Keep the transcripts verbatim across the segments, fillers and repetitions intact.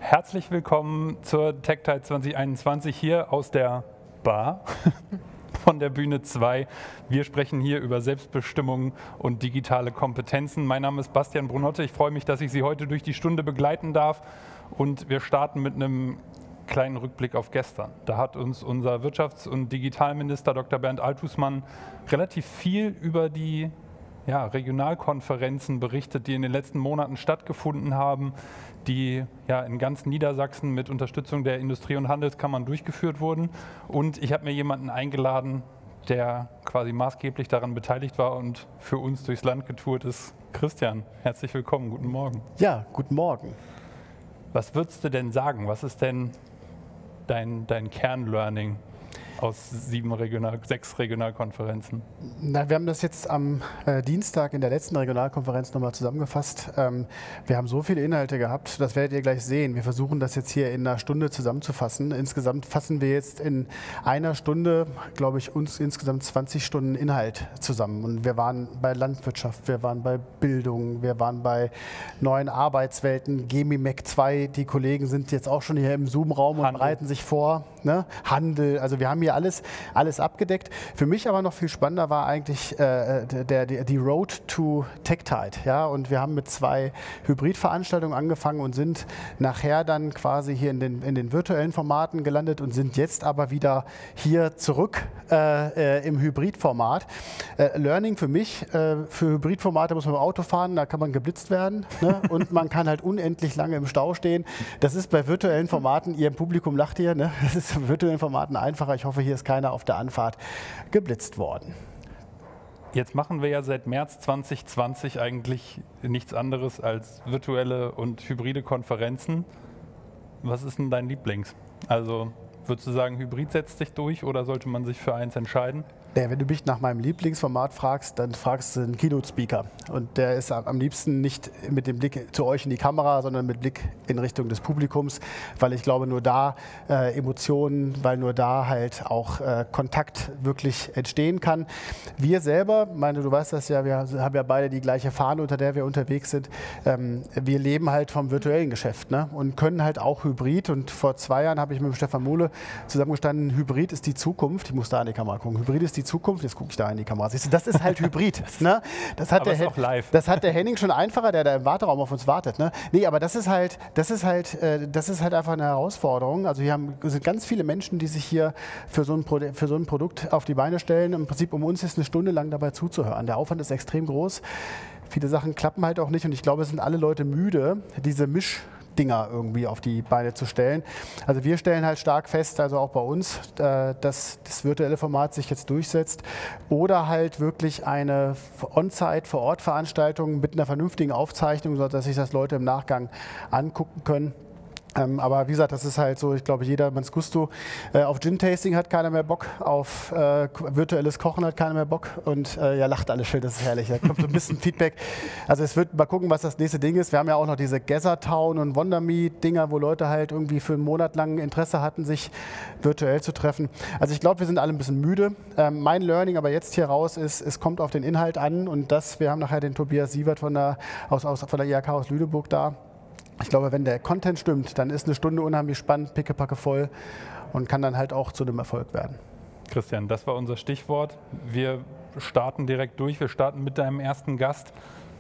Herzlich willkommen zur TechTide zwanzig einundzwanzig hier aus der Bar von der Bühne zwei. Wir sprechen hier über Selbstbestimmung und digitale Kompetenzen. Mein Name ist Bastian Brunotte. Ich freue mich, dass ich Sie heute durch die Stunde begleiten darf. Und wir starten mit einem kleinen Rückblick auf gestern. Da hat uns unser Wirtschafts- und Digitalminister Doktor Bernd Althusmann relativ viel über die ja, Regionalkonferenzen berichtet, die in den letzten Monaten stattgefunden haben, die ja in ganz Niedersachsen mit Unterstützung der Industrie- und Handelskammern durchgeführt wurden. Und ich habe mir jemanden eingeladen, der quasi maßgeblich daran beteiligt war und für uns durchs Land getourt ist. Christian, herzlich willkommen, guten Morgen. Ja, guten Morgen. Was würdest du denn sagen? Was ist denn dein, dein Kernlearning aus sieben Regional, sechs Regionalkonferenzen? Na, wir haben das jetzt am äh, Dienstag in der letzten Regionalkonferenz nochmal zusammengefasst. Ähm, wir haben so viele Inhalte gehabt, das werdet ihr gleich sehen. Wir versuchen das jetzt hier in einer Stunde zusammenzufassen. Insgesamt fassen wir jetzt in einer Stunde, glaube ich, uns insgesamt zwanzig Stunden Inhalt zusammen. Und wir waren bei Landwirtschaft, wir waren bei Bildung, wir waren bei neuen Arbeitswelten, Gemimek zwei. Die Kollegen sind jetzt auch schon hier im Zoom-Raum und Handel. bereiten sich vor. Ne? Handel, also wir haben hier alles, alles abgedeckt. Für mich aber noch viel spannender war eigentlich äh, der, der, die Road to TechTide. Ja? Und wir haben mit zwei Hybridveranstaltungen angefangen und sind nachher dann quasi hier in den, in den virtuellen Formaten gelandet und sind jetzt aber wieder hier zurück äh, äh, im Hybridformat. Äh, Learning für mich, äh, für Hybridformate muss man im Auto fahren, da kann man geblitzt werden, ne? Und man kann halt unendlich lange im Stau stehen. Das ist bei virtuellen Formaten, ihr im Publikum lacht hier, ne? Das ist bei virtuellen Formaten einfacher. Ich hoffe, hier ist keiner auf der Anfahrt geblitzt worden. Jetzt machen wir ja seit März zwanzig zwanzig eigentlich nichts anderes als virtuelle und hybride Konferenzen. Was ist denn dein Lieblings? Also würdest du sagen, Hybrid setzt sich durch oder sollte man sich für eins entscheiden? Ja, wenn du mich nach meinem Lieblingsformat fragst, dann fragst du einen Keynote-Speaker. Und der ist am liebsten nicht mit dem Blick zu euch in die Kamera, sondern mit Blick in Richtung des Publikums, weil ich glaube, nur da äh, Emotionen, weil nur da halt auch äh, Kontakt wirklich entstehen kann. Wir selber, meine, du weißt das ja, wir haben ja beide die gleiche Fahne, unter der wir unterwegs sind. Ähm, wir leben halt vom virtuellen Geschäft, ne? Und können halt auch Hybrid. Und vor zwei Jahren habe ich mit dem Stefan Muhle zusammengestanden, Hybrid ist die Zukunft. Ich muss da in die Kamera gucken. Hybrid ist die Zukunft, jetzt gucke ich da in die Kamera. Siehst du, das ist halt Hybrid. Ne? Das hat aber der ist auch live. Das hat der Henning schon einfacher, der da im Warteraum auf uns wartet. Ne? Nee, aber das ist halt, das ist halt, äh, das ist halt einfach eine Herausforderung. Also hier haben, sind ganz viele Menschen, die sich hier für so, ein Pro für so ein Produkt auf die Beine stellen. Im Prinzip um uns ist eine Stunde lang dabei zuzuhören. Der Aufwand ist extrem groß. Viele Sachen klappen halt auch nicht und ich glaube, es sind alle Leute müde, diese Misch Dinger irgendwie auf die Beine zu stellen. Also wir stellen halt stark fest, also auch bei uns, äh, dass das virtuelle Format sich jetzt durchsetzt oder halt wirklich eine On-Site, Vor-Ort-Veranstaltung mit einer vernünftigen Aufzeichnung, sodass sich das Leute im Nachgang angucken können. Ähm, aber wie gesagt, das ist halt so, ich glaube, jeder man's Gusto. Äh, auf Gin-Tasting hat keiner mehr Bock, auf äh, virtuelles Kochen hat keiner mehr Bock und äh, ja, lacht alles schön, das ist herrlich. Da kommt so ein bisschen Feedback. Also es wird mal gucken, was das nächste Ding ist. Wir haben ja auch noch diese Gather Town und WonderMe-Dinger, wo Leute halt irgendwie für einen Monat lang Interesse hatten, sich virtuell zu treffen. Also ich glaube, wir sind alle ein bisschen müde. Ähm, mein Learning aber jetzt hier raus ist, es kommt auf den Inhalt an und das, wir haben nachher den Tobias Sievert von der, aus, aus, von der I H K aus Lüneburg da. Ich glaube, wenn der Content stimmt, dann ist eine Stunde unheimlich spannend, pickepacke voll und kann dann halt auch zu einem Erfolg werden. Christian, das war unser Stichwort. Wir starten direkt durch. Wir starten mit deinem ersten Gast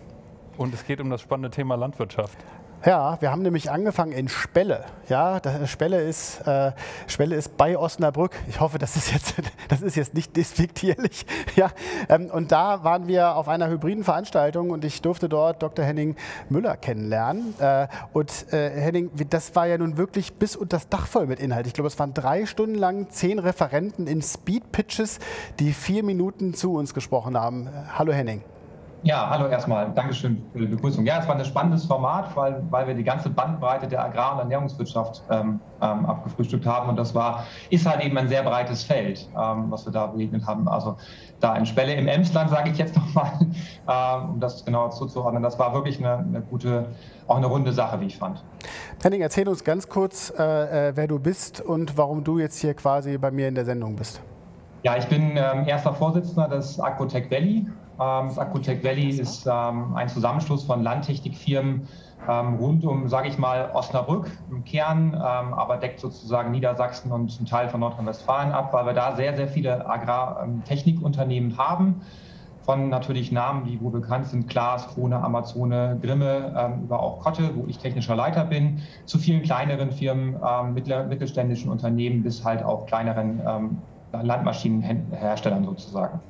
und es geht um das spannende Thema Landwirtschaft. Ja, wir haben nämlich angefangen in Spelle. Ja, das, Spelle, ist, äh, Spelle ist bei Osnabrück. Ich hoffe, das ist jetzt, das ist jetzt nicht despektierlich. Ja, ähm, und da waren wir auf einer hybriden Veranstaltung und ich durfte dort Doktor Henning Müller kennenlernen. Äh, und äh, Henning, das war ja nun wirklich bis unter das Dach voll mit Inhalt. Ich glaube, es waren drei Stunden lang zehn Referenten in Speed-Pitches, die vier Minuten zu uns gesprochen haben. Hallo Henning. Ja, hallo erstmal. Dankeschön für die Begrüßung. Ja, es war ein spannendes Format, weil, weil wir die ganze Bandbreite der Agrar- und Ernährungswirtschaft ähm, ähm, abgefrühstückt haben. Und das war, ist halt eben ein sehr breites Feld, ähm, was wir da begegnet haben. Also da in Spelle im Emsland, sage ich jetzt nochmal, ähm, um das genauer zuzuordnen. Das war wirklich eine, eine gute, auch eine runde Sache, wie ich fand. Henning, erzähl uns ganz kurz, äh, wer du bist und warum du jetzt hier quasi bei mir in der Sendung bist. Ja, ich bin ähm, erster Vorsitzender des Agrotech Valley. Das Agrotech Valley ist ähm, ein Zusammenschluss von Landtechnikfirmen ähm, rund um, sage ich mal, Osnabrück im Kern, ähm, aber deckt sozusagen Niedersachsen und einen Teil von Nordrhein-Westfalen ab, weil wir da sehr, sehr viele Agrartechnikunternehmen haben. Von natürlich Namen, die wo bekannt sind, Klaas, Krone, Amazone, Grimme, ähm, über auch Kotte, wo ich technischer Leiter bin, zu vielen kleineren Firmen, ähm, mittler, mittelständischen Unternehmen bis halt auch kleineren ähm, Landmaschinenherstellern sozusagen.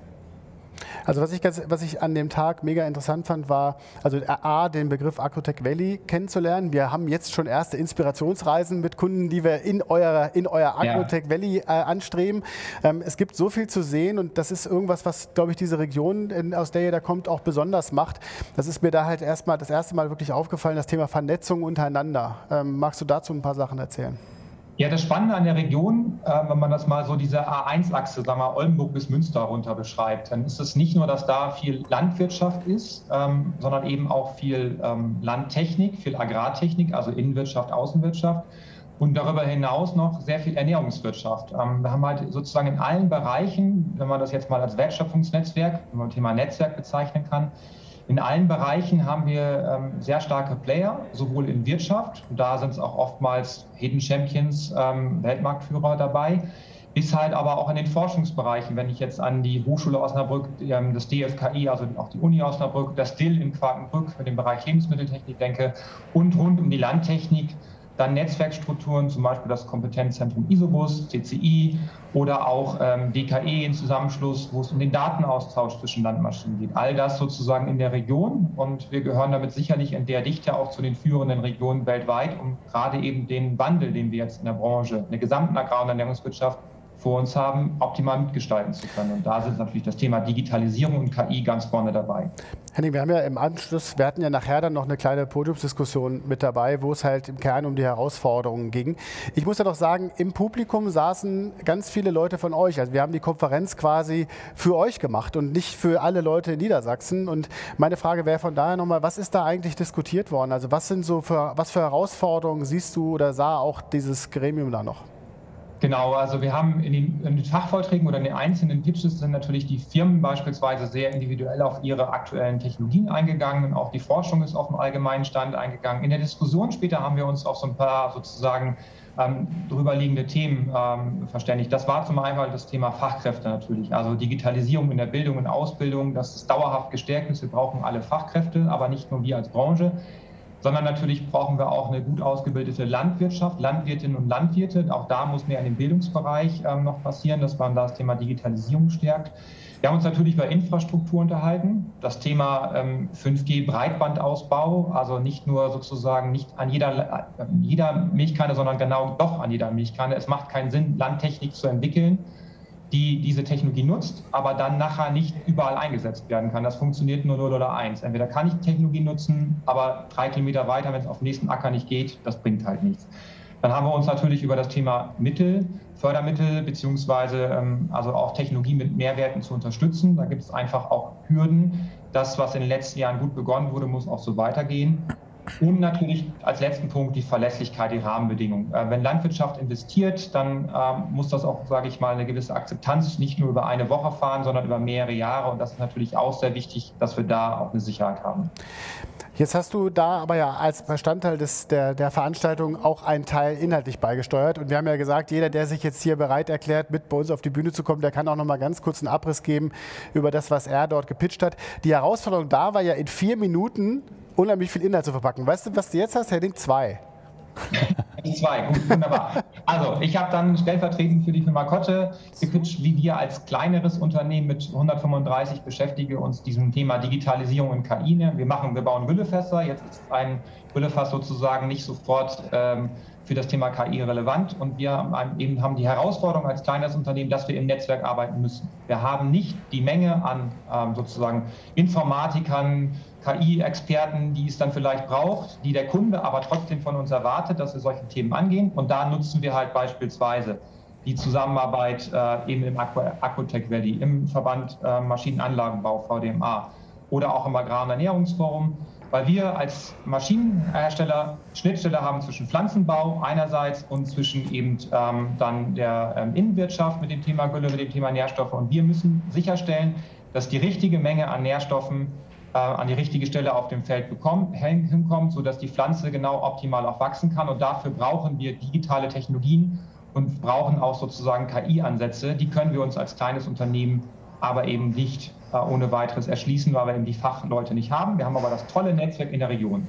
Also was ich, ganz, was ich an dem Tag mega interessant fand, war, also A, den Begriff Agrotech Valley kennenzulernen. Wir haben jetzt schon erste Inspirationsreisen mit Kunden, die wir in, eurer, in euer Agrotech ja. Valley äh, anstreben. Ähm, es gibt so viel zu sehen und das ist irgendwas, was, glaube ich, diese Region, in, aus der ihr da kommt, auch besonders macht. Das ist mir da halt erstmal das erste Mal wirklich aufgefallen, das Thema Vernetzung untereinander. Ähm, magst du dazu ein paar Sachen erzählen? Ja, das Spannende an der Region, äh, wenn man das mal so diese A eins Achse, sagen wir Oldenburg bis Münster runter beschreibt, dann ist es nicht nur, dass da viel Landwirtschaft ist, ähm, sondern eben auch viel ähm, Landtechnik, viel Agrartechnik, also Innenwirtschaft, Außenwirtschaft und darüber hinaus noch sehr viel Ernährungswirtschaft. Ähm, wir haben halt sozusagen in allen Bereichen, wenn man das jetzt mal als Wertschöpfungsnetzwerk, wenn man das Thema Netzwerk bezeichnen kann, in allen Bereichen haben wir ähm, sehr starke Player, sowohl in Wirtschaft, und da sind es auch oftmals Hidden Champions, ähm, Weltmarktführer dabei, bis halt aber auch in den Forschungsbereichen, wenn ich jetzt an die Hochschule Osnabrück, ähm, das D F K I, also auch die Uni Osnabrück, das D I L in Quakenbrück für den Bereich Lebensmitteltechnik denke und rund um die Landtechnik, dann Netzwerkstrukturen, zum Beispiel das Kompetenzzentrum Isobus, C C I oder auch ähm, D K E in Zusammenschluss, wo es um den Datenaustausch zwischen Landmaschinen geht. All das sozusagen in der Region und wir gehören damit sicherlich in der Dichte auch zu den führenden Regionen weltweit, um gerade eben den Wandel, den wir jetzt in der Branche, in der gesamten Agrar- und Ernährungswirtschaft vor uns haben, optimal mitgestalten zu können. Und da sind natürlich das Thema Digitalisierung und K I ganz vorne dabei. Henning, wir haben ja im Anschluss, wir hatten ja nachher dann noch eine kleine Podiumsdiskussion mit dabei, wo es halt im Kern um die Herausforderungen ging. Ich muss ja doch sagen, im Publikum saßen ganz viele Leute von euch. Also wir haben die Konferenz quasi für euch gemacht und nicht für alle Leute in Niedersachsen. Und meine Frage wäre von daher nochmal, was ist da eigentlich diskutiert worden? Also was sind so für, was für Herausforderungen siehst du oder sah auch dieses Gremium da noch? Genau, also wir haben in den, in den Fachvorträgen oder in den einzelnen Pitches sind natürlich die Firmen beispielsweise sehr individuell auf ihre aktuellen Technologien eingegangen und auch die Forschung ist auf dem allgemeinen Stand eingegangen. In der Diskussion später haben wir uns auf so ein paar sozusagen ähm, drüberliegende Themen ähm, verständigt. Das war zum einen das Thema Fachkräfte natürlich, also Digitalisierung in der Bildung und Ausbildung, dass es dauerhaft gestärkt ist. Wir brauchen alle Fachkräfte, aber nicht nur wir als Branche, sondern natürlich brauchen wir auch eine gut ausgebildete Landwirtschaft, Landwirtinnen und Landwirte. Auch da muss mehr in dem Bildungsbereich ähm, noch passieren, dass man das Thema Digitalisierung stärkt. Wir haben uns natürlich über Infrastruktur unterhalten, das Thema ähm, fünf G Breitbandausbau, also nicht nur sozusagen nicht an jeder, äh, jeder Milchkanne, sondern genau doch an jeder Milchkanne. Es macht keinen Sinn, Landtechnik zu entwickeln, die diese Technologie nutzt, aber dann nachher nicht überall eingesetzt werden kann. Das funktioniert nur null oder eins. Entweder kann ich die Technologie nutzen, aber drei Kilometer weiter, wenn es auf den nächsten Acker nicht geht, das bringt halt nichts. Dann haben wir uns natürlich über das Thema Mittel, Fördermittel beziehungsweise ähm, also auch Technologie mit Mehrwerten zu unterstützen. Da gibt es einfach auch Hürden. Das, was in den letzten Jahren gut begonnen wurde, muss auch so weitergehen. Und natürlich als letzten Punkt die Verlässlichkeit, die Rahmenbedingungen. Äh, wenn Landwirtschaft investiert, dann äh, muss das auch, sage ich mal, eine gewisse Akzeptanz nicht nur über eine Woche fahren, sondern über mehrere Jahre. Und das ist natürlich auch sehr wichtig, dass wir da auch eine Sicherheit haben. Jetzt hast du da aber ja als Bestandteil des, der, der Veranstaltung auch einen Teil inhaltlich beigesteuert. Und wir haben ja gesagt, jeder, der sich jetzt hier bereit erklärt, mit bei uns auf die Bühne zu kommen, der kann auch noch mal ganz kurz einen Abriss geben über das, was er dort gepitcht hat. Die Herausforderung da war ja in vier Minuten unheimlich viel Inhalt zu verpacken. Weißt du, was du jetzt hast, Henning? Zwei. Zwei, gut, wunderbar. Also ich habe dann stellvertretend für die Firma Kotte gepitcht, wie wir als kleineres Unternehmen mit hundertfünfunddreißig Beschäftigten uns diesem Thema Digitalisierung und K I nähern. Wir machen, wir bauen Güllefässer. Jetzt ist ein Güllefass sozusagen nicht sofort ähm, für das Thema K I relevant und wir haben eben haben die Herausforderung als kleines Unternehmen, dass wir im Netzwerk arbeiten müssen. Wir haben nicht die Menge an ähm, sozusagen Informatikern, K I-Experten, die es dann vielleicht braucht, die der Kunde aber trotzdem von uns erwartet, dass wir solche Themen angehen. Und da nutzen wir halt beispielsweise die Zusammenarbeit äh, eben im Agrotech Valley, im Verband äh, Maschinenanlagenbau, V D M A oder auch im Agrar- und Ernährungsforum, weil wir als Maschinenhersteller Schnittstelle haben zwischen Pflanzenbau einerseits und zwischen eben ähm, dann der ähm, Innenwirtschaft mit dem Thema Gülle, mit dem Thema Nährstoffe. Und wir müssen sicherstellen, dass die richtige Menge an Nährstoffen äh, an die richtige Stelle auf dem Feld bekommt, hinkommt, sodass die Pflanze genau optimal auch wachsen kann. Und dafür brauchen wir digitale Technologien und brauchen auch sozusagen K I-Ansätze. Die können wir uns als kleines Unternehmen aber eben nicht äh, ohne weiteres erschließen, weil wir eben die Fachleute nicht haben. Wir haben aber das tolle Netzwerk in der Region.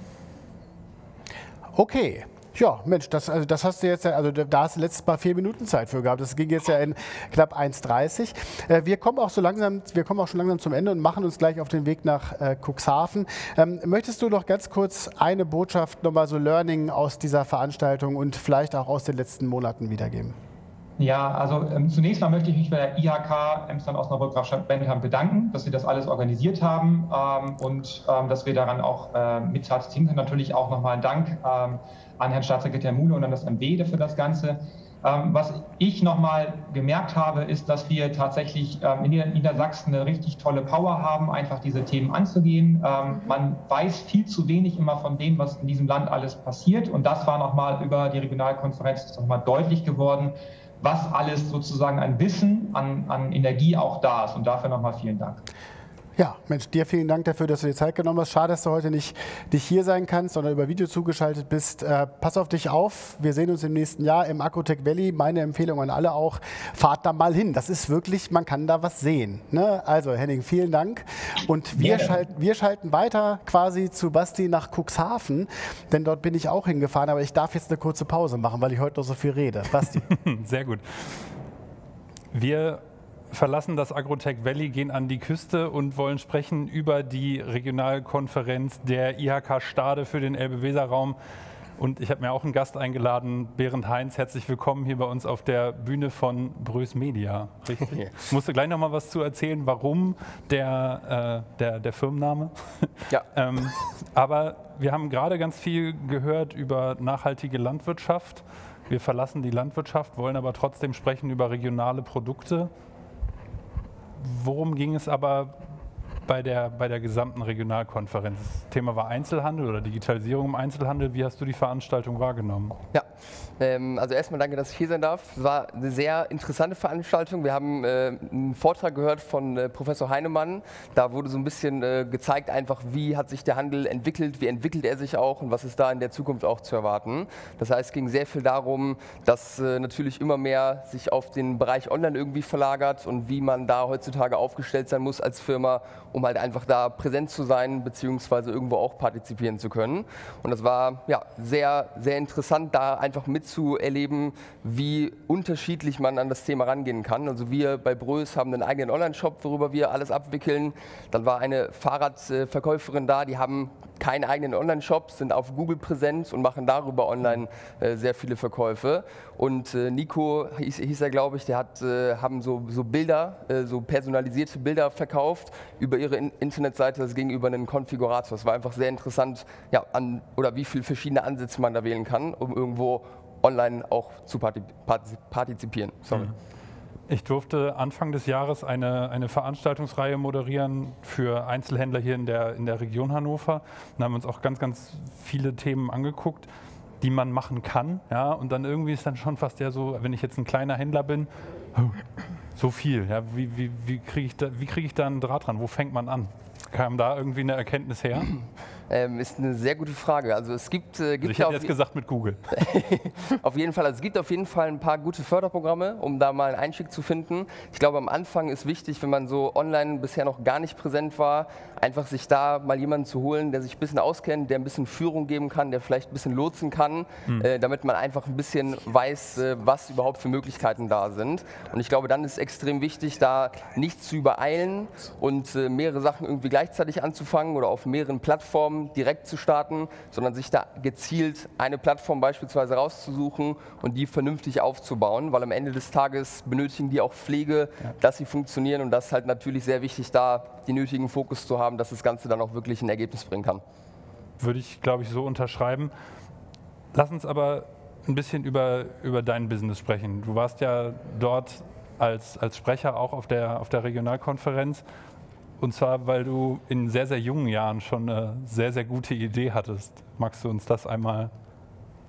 Okay. Ja, Mensch, das, also das hast du jetzt, also da hast du letztes Mal vier Minuten Zeit für gehabt. Das ging jetzt ja in knapp eins dreißig. Äh, wir kommen auch so langsam, wir kommen auch schon langsam zum Ende und machen uns gleich auf den Weg nach äh, Cuxhaven. Ähm, möchtest du noch ganz kurz eine Botschaft, nochmal so Learning aus dieser Veranstaltung und vielleicht auch aus den letzten Monaten wiedergeben? Ja, also ähm, zunächst mal möchte ich mich bei der I H K Emsland-Osnabrück-Grafschaft-Bennigheim bedanken, dass Sie das alles organisiert haben ähm, und ähm, dass wir daran auch äh, mitziehen können. Natürlich auch nochmal ein Dank ähm, an Herrn Staatssekretär Muhle und an das M W für das Ganze. Ähm, was ich nochmal gemerkt habe, ist, dass wir tatsächlich ähm, in Niedersachsen eine richtig tolle Power haben, einfach diese Themen anzugehen. Ähm, man weiß viel zu wenig immer von dem, was in diesem Land alles passiert. Und das war nochmal über die Regionalkonferenz nochmal deutlich geworden, was alles sozusagen an Wissen, an, an Energie auch da ist. Und dafür nochmal vielen Dank. Ja, Mensch, dir vielen Dank dafür, dass du dir Zeit genommen hast. Schade, dass du heute nicht, nicht hier sein kannst, sondern über Video zugeschaltet bist. Äh, pass auf dich auf. Wir sehen uns im nächsten Jahr im Agrotech Valley. Meine Empfehlung an alle auch, fahrt da mal hin. Das ist wirklich, man kann da was sehen. Ne? Also Henning, vielen Dank. Und wir, schalten, wir schalten weiter quasi zu Basti nach Cuxhaven, denn dort bin ich auch hingefahren, aber ich darf jetzt eine kurze Pause machen, weil ich heute noch so viel rede. Basti. Sehr gut. Wir verlassen das Agrotech Valley, gehen an die Küste und wollen sprechen über die Regionalkonferenz der I H K Stade für den Elbe-Weser-Raum. Und ich habe mir auch einen Gast eingeladen, Berend Heinz. Herzlich willkommen hier bei uns auf der Bühne von Brös Media. Richtig? Musst du gleich noch mal was zu erzählen, warum der, äh, der, der Firmenname? Ja. ähm, aber wir haben gerade ganz viel gehört über nachhaltige Landwirtschaft. Wir verlassen die Landwirtschaft, wollen aber trotzdem sprechen über regionale Produkte. Worum ging es aber bei der, bei der gesamten Regionalkonferenz? Das Thema war Einzelhandel oder Digitalisierung im Einzelhandel. Wie hast du die Veranstaltung wahrgenommen? Ja, ähm, also erstmal danke, dass ich hier sein darf. Es war eine sehr interessante Veranstaltung. Wir haben äh, einen Vortrag gehört von äh, Professor Heinemann. Da wurde so ein bisschen äh, gezeigt, einfach wie hat sich der Handel entwickelt, wie entwickelt er sich auch und was ist da in der Zukunft auch zu erwarten. Das heißt, es ging sehr viel darum, dass äh, natürlich immer mehr sich auf den Bereich Online irgendwie verlagert und wie man da heutzutage aufgestellt sein muss als Firma, um halt einfach da präsent zu sein, beziehungsweise irgendwo auch partizipieren zu können. Und das war ja sehr, sehr interessant, da einfach mitzuerleben, wie unterschiedlich man an das Thema rangehen kann. Also wir bei Brös haben einen eigenen Online-Shop, worüber wir alles abwickeln. Dann war eine Fahrradverkäuferin da, die haben keinen eigenen Online-Shop, sind auf Google präsent und machen darüber online äh, sehr viele Verkäufe. Und äh, Nico hieß, hieß er, glaube ich, der hat, äh, haben so, so Bilder, äh, so personalisierte Bilder verkauft über ihre in Internetseite, das ging über einen Konfigurator. Es war einfach sehr interessant, ja, an, oder wie viele verschiedene Ansätze man da wählen kann, um irgendwo online auch zu partizipieren. Sorry. Mhm. Ich durfte Anfang des Jahres eine, eine Veranstaltungsreihe moderieren für Einzelhändler hier in der, in der Region Hannover. Und haben uns auch ganz, ganz viele Themen angeguckt, die man machen kann. Ja? Und dann irgendwie ist dann schon fast ja so, wenn ich jetzt ein kleiner Händler bin, so viel. Ja? Wie, wie, wie kriege ich, da, wie krieg ich da einen Draht dran? Wo fängt man an? Kam da irgendwie eine Erkenntnis her? Ähm, ist eine sehr gute Frage. Also es gibt, äh, gibt also ich hätte jetzt gesagt mit Google. Auf jeden Fall. Also es gibt auf jeden Fall ein paar gute Förderprogramme, um da mal einen Einstieg zu finden. Ich glaube, am Anfang ist wichtig, wenn man so online bisher noch gar nicht präsent war, einfach sich da mal jemanden zu holen, der sich ein bisschen auskennt, der ein bisschen Führung geben kann, der vielleicht ein bisschen lotsen kann, hm. äh, damit man einfach ein bisschen weiß, äh, was überhaupt für Möglichkeiten da sind. Und ich glaube, dann ist es extrem wichtig, da nichts zu übereilen und äh, mehrere Sachen irgendwie gleichzeitig anzufangen oder auf mehreren Plattformen direkt zu starten, sondern sich da gezielt eine Plattform beispielsweise rauszusuchen und die vernünftig aufzubauen, weil am Ende des Tages benötigen die auch Pflege, ja. dass sie funktionieren und das ist halt natürlich sehr wichtig, da den nötigen Fokus zu haben, dass das Ganze dann auch wirklich ein Ergebnis bringen kann. Würde ich, glaube ich, so unterschreiben. Lass uns aber ein bisschen über, über dein Business sprechen. Du warst ja dort als, als Sprecher auch auf der, auf der Regionalkonferenz. Und zwar, weil du in sehr, sehr jungen Jahren schon eine sehr, sehr gute Idee hattest. Magst du uns das einmal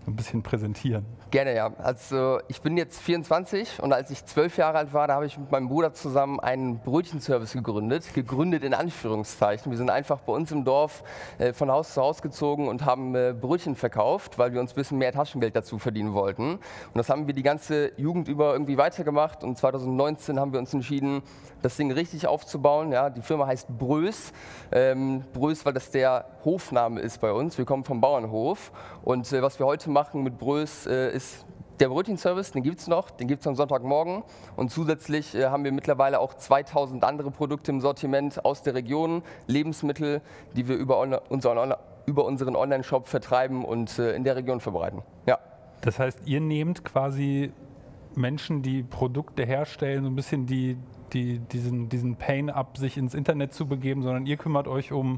ein bisschen präsentieren. Gerne, ja. Also ich bin jetzt vierundzwanzig und als ich zwölf Jahre alt war, da habe ich mit meinem Bruder zusammen einen Brötchenservice gegründet. Gegründet in Anführungszeichen. Wir sind einfach bei uns im Dorf äh, von Haus zu Haus gezogen und haben äh, Brötchen verkauft, weil wir uns ein bisschen mehr Taschengeld dazu verdienen wollten. Und das haben wir die ganze Jugend über irgendwie weitergemacht. Und zweitausendneunzehn haben wir uns entschieden, das Ding richtig aufzubauen. Ja, die Firma heißt Brös. Ähm, Brös, weil das der Hofname ist bei uns. Wir kommen vom Bauernhof. Und äh, was wir heute machen mit Brös äh, ist der Brötchenservice, den gibt es noch, den gibt es am Sonntagmorgen. Und zusätzlich äh, haben wir mittlerweile auch zweitausend andere Produkte im Sortiment aus der Region, Lebensmittel, die wir über, on unseren, über unseren Online-Shop vertreiben und äh, in der Region verbreiten. Ja. Das heißt, ihr nehmt quasi Menschen, die Produkte herstellen, so ein bisschen die, die, diesen, diesen Pain ab, sich ins Internet zu begeben, sondern ihr kümmert euch um,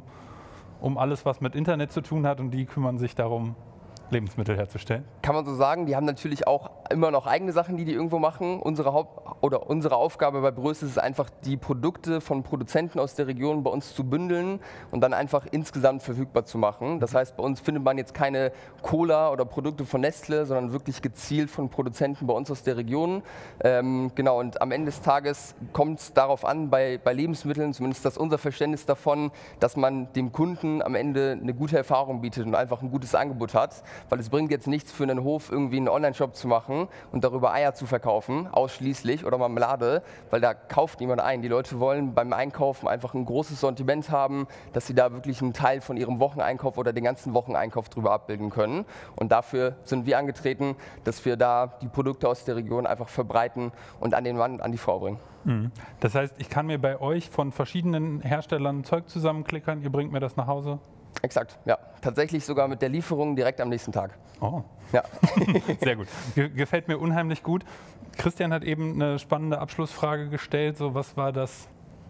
um alles, was mit Internet zu tun hat, und die kümmern sich darum, Lebensmittel herzustellen? Kann man so sagen. Die haben natürlich auch immer noch eigene Sachen, die die irgendwo machen. Unsere Haupt- oder unsere Aufgabe bei Brös ist es einfach, die Produkte von Produzenten aus der Region bei uns zu bündeln und dann einfach insgesamt verfügbar zu machen. Das heißt, bei uns findet man jetzt keine Cola oder Produkte von Nestle, sondern wirklich gezielt von Produzenten bei uns aus der Region. Ähm, genau, und am Ende des Tages kommt es darauf an, bei, bei Lebensmitteln, zumindest das ist unser Verständnis davon, dass man dem Kunden am Ende eine gute Erfahrung bietet und einfach ein gutes Angebot hat. Weil es bringt jetzt nichts für einen Hof, irgendwie einen Online-Shop zu machen und darüber Eier zu verkaufen, ausschließlich, oder Marmelade, weil da kauft niemand ein. Die Leute wollen beim Einkaufen einfach ein großes Sortiment haben, dass sie da wirklich einen Teil von ihrem Wocheneinkauf oder den ganzen Wocheneinkauf drüber abbilden können. Und dafür sind wir angetreten, dass wir da die Produkte aus der Region einfach verbreiten und an den Mann, an die Frau bringen. Mhm. Das heißt, ich kann mir bei euch von verschiedenen Herstellern Zeug zusammenklickern, ihr bringt mir das nach Hause? Exakt, ja. Tatsächlich sogar mit der Lieferung direkt am nächsten Tag. Oh. Ja. Sehr gut. Ge gefällt mir unheimlich gut. Christian hat eben eine spannende Abschlussfrage gestellt. So, was war das,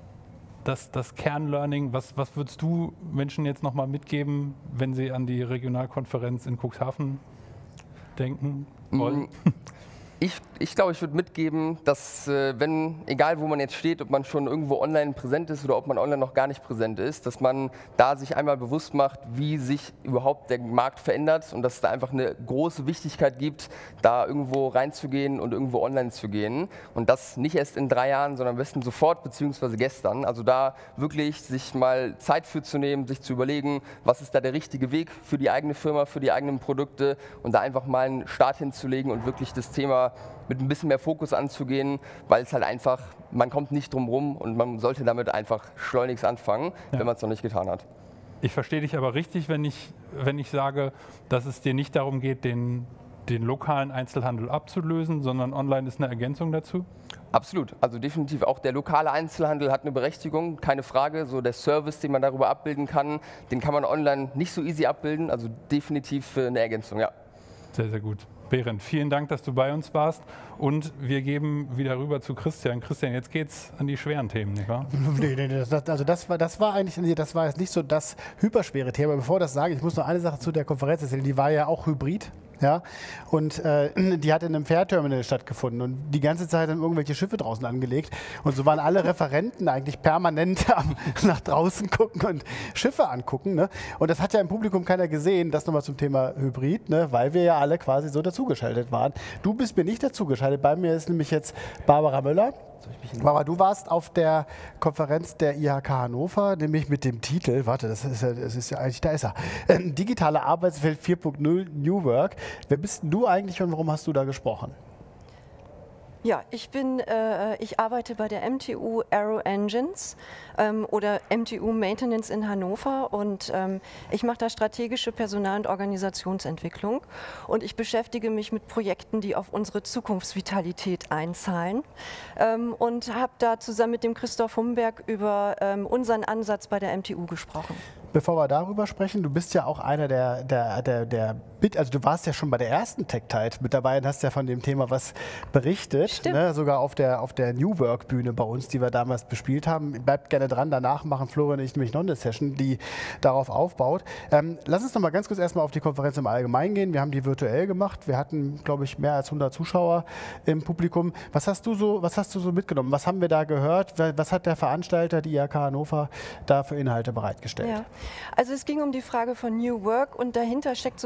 das, das Kernlearning? Was, was würdest du Menschen jetzt nochmal mitgeben, wenn sie an die Regionalkonferenz in Cuxhaven denken wollen? Ich, ich glaube, ich würde mitgeben, dass äh, wenn, egal wo man jetzt steht, ob man schon irgendwo online präsent ist oder ob man online noch gar nicht präsent ist, dass man da sich einmal bewusst macht, wie sich überhaupt der Markt verändert und dass es da einfach eine große Wichtigkeit gibt, da irgendwo reinzugehen und irgendwo online zu gehen. Und das nicht erst in drei Jahren, sondern am besten sofort bzw. gestern. Also da wirklich sich mal Zeit für zu nehmen, sich zu überlegen, was ist da der richtige Weg für die eigene Firma, für die eigenen Produkte und da einfach mal einen Start hinzulegen und wirklich das Thema mit ein bisschen mehr Fokus anzugehen, weil es halt einfach, man kommt nicht drum rum und man sollte damit einfach schleunigst anfangen, ja, wenn man es noch nicht getan hat. Ich verstehe dich aber richtig, wenn ich, wenn ich sage, dass es dir nicht darum geht, den, den lokalen Einzelhandel abzulösen, sondern online ist eine Ergänzung dazu? Absolut, also definitiv auch der lokale Einzelhandel hat eine Berechtigung, keine Frage. So der Service, den man darüber abbilden kann, den kann man online nicht so easy abbilden, also definitiv eine Ergänzung, ja. Sehr, sehr gut. Berend, vielen Dank, dass du bei uns warst, und wir geben wieder rüber zu Christian. Christian, jetzt geht's an die schweren Themen, nicht wahr? Nee, nee, das, also das war, das war eigentlich, das war jetzt nicht so das hyperschwere Thema. Bevor ich das sage, ich muss noch eine Sache zu der Konferenz erzählen, die war ja auch hybrid. Ja, und äh, die hat in einem Fährterminal stattgefunden und die ganze Zeit haben irgendwelche Schiffe draußen angelegt, und so waren alle Referenten eigentlich permanent am nach draußen gucken und Schiffe angucken, ne? Und das hat ja im Publikum keiner gesehen, das nochmal zum Thema Hybrid, ne? Weil wir ja alle quasi so dazugeschaltet waren. Du bist mir nicht dazugeschaltet, bei mir ist nämlich jetzt Barbara Möller. Barbara, du warst auf der Konferenz der I H K Hannover, nämlich mit dem Titel, warte, das ist ja, das ist ja eigentlich, da ist er, Digitale Arbeitswelt vier Punkt null New Work. Wer bist denn du eigentlich und warum hast du da gesprochen? Ja, ich bin, äh, ich arbeite bei der M T U Aero Engines ähm, oder M T U Maintenance in Hannover, und ähm, ich mache da strategische Personal- und Organisationsentwicklung, und ich beschäftige mich mit Projekten, die auf unsere Zukunftsvitalität einzahlen, ähm, und habe da zusammen mit dem Christoph Humberg über ähm, unseren Ansatz bei der M T U gesprochen. Bevor wir darüber sprechen, du bist ja auch einer der, der, der, der Bit, also du warst ja schon bei der ersten TechTide mit dabei und hast ja von dem Thema was berichtet, ne? Sogar auf der, auf der New Work Bühne bei uns, die wir damals bespielt haben. Bleibt gerne dran, danach machen Florian und ich nämlich noch eine Session, die darauf aufbaut. Ähm, lass uns noch mal ganz kurz erstmal auf die Konferenz im Allgemeinen gehen. Wir haben die virtuell gemacht, wir hatten, glaube ich, mehr als hundert Zuschauer im Publikum. Was hast du so, was hast du so mitgenommen? Was haben wir da gehört? Was hat der Veranstalter, die I H K Hannover, da für Inhalte bereitgestellt? Ja. Also es ging um die Frage von New Work, und dahinter steckt so die Frage,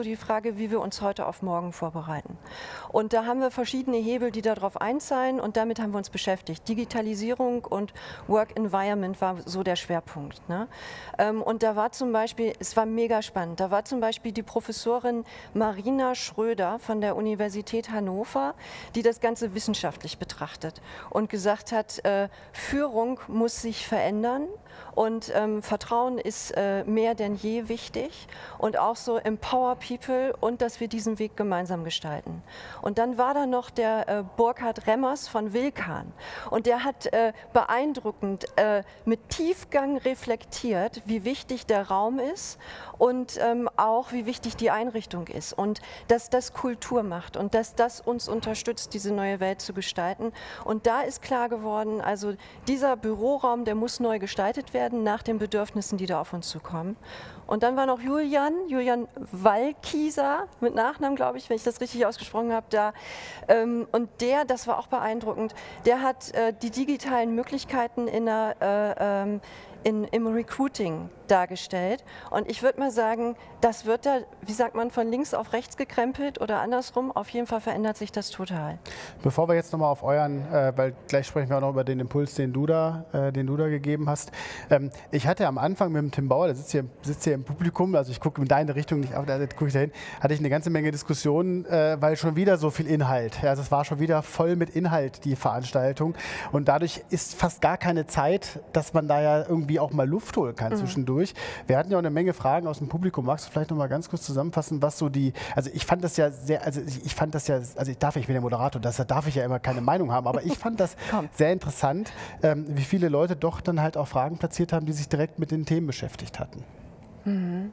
Frage, wie wir uns heute auf morgen vorbereiten. Und da haben wir verschiedene Hebel, die darauf einzahlen, und damit haben wir uns beschäftigt. Digitalisierung und Work Environment war so der Schwerpunkt. Ne? Und da war zum Beispiel, es war mega spannend, da war zum Beispiel die Professorin Marina Schröder von der Universität Hannover, die das Ganze wissenschaftlich betrachtet und gesagt hat, äh, Führung muss sich verändern und ähm, Vertrauen ist äh, mehr denn je wichtig und auch so empower people und dass wir diesen Weg gemeinsam gestalten. Und dann war da noch der äh, Burkhard Remmers von Wilkan und der hat äh, beeindruckend äh, mit Tiefgang reflektiert, wie wichtig der Raum ist und ähm, auch wie wichtig die Einrichtung ist und dass das Kultur macht und dass das uns unterstützt, diese neue Welt zu gestalten. Und da ist klar geworden, also dieser Büroraum, der muss neu gestaltet werden nach den Bedürfnissen, die da auf uns zukommen. Und dann war noch Julian, Julian Wallkieser, mit Nachnamen, glaube ich, wenn ich das richtig ausgesprochen habe, da. Ähm, und der, das war auch beeindruckend, der hat äh, die digitalen Möglichkeiten in der, äh, ähm, in, im Recruiting dargestellt. Und ich würde mal sagen, das wird da, wie sagt man, von links auf rechts gekrempelt oder andersrum. Auf jeden Fall verändert sich das total. Bevor wir jetzt nochmal auf euren, äh, weil gleich sprechen wir auch noch über den Impuls, den du da, äh, den du da gegeben hast. Ähm, ich hatte am Anfang mit dem Tim Bauer, der sitzt hier, sitzt hier im Publikum, also ich gucke in deine Richtung nicht, aber da gucke ich dahin, hatte ich eine ganze Menge Diskussionen, äh, weil schon wieder so viel Inhalt. Ja, also es war schon wieder voll mit Inhalt, die Veranstaltung. Und dadurch ist fast gar keine Zeit, dass man da ja irgendwie auch mal Luft holen kann mhm. zwischendurch. Wir hatten ja auch eine Menge Fragen aus dem Publikum. Magst du vielleicht noch mal ganz kurz zusammenfassen, was so die, also ich fand das ja sehr, also ich fand das ja, also ich darf, ich bin der Moderator, da darf ich ja immer keine Meinung haben, aber ich fand das sehr interessant, ähm, wie viele Leute doch dann halt auch Fragen platziert haben, die sich direkt mit den Themen beschäftigt hatten. Mhm.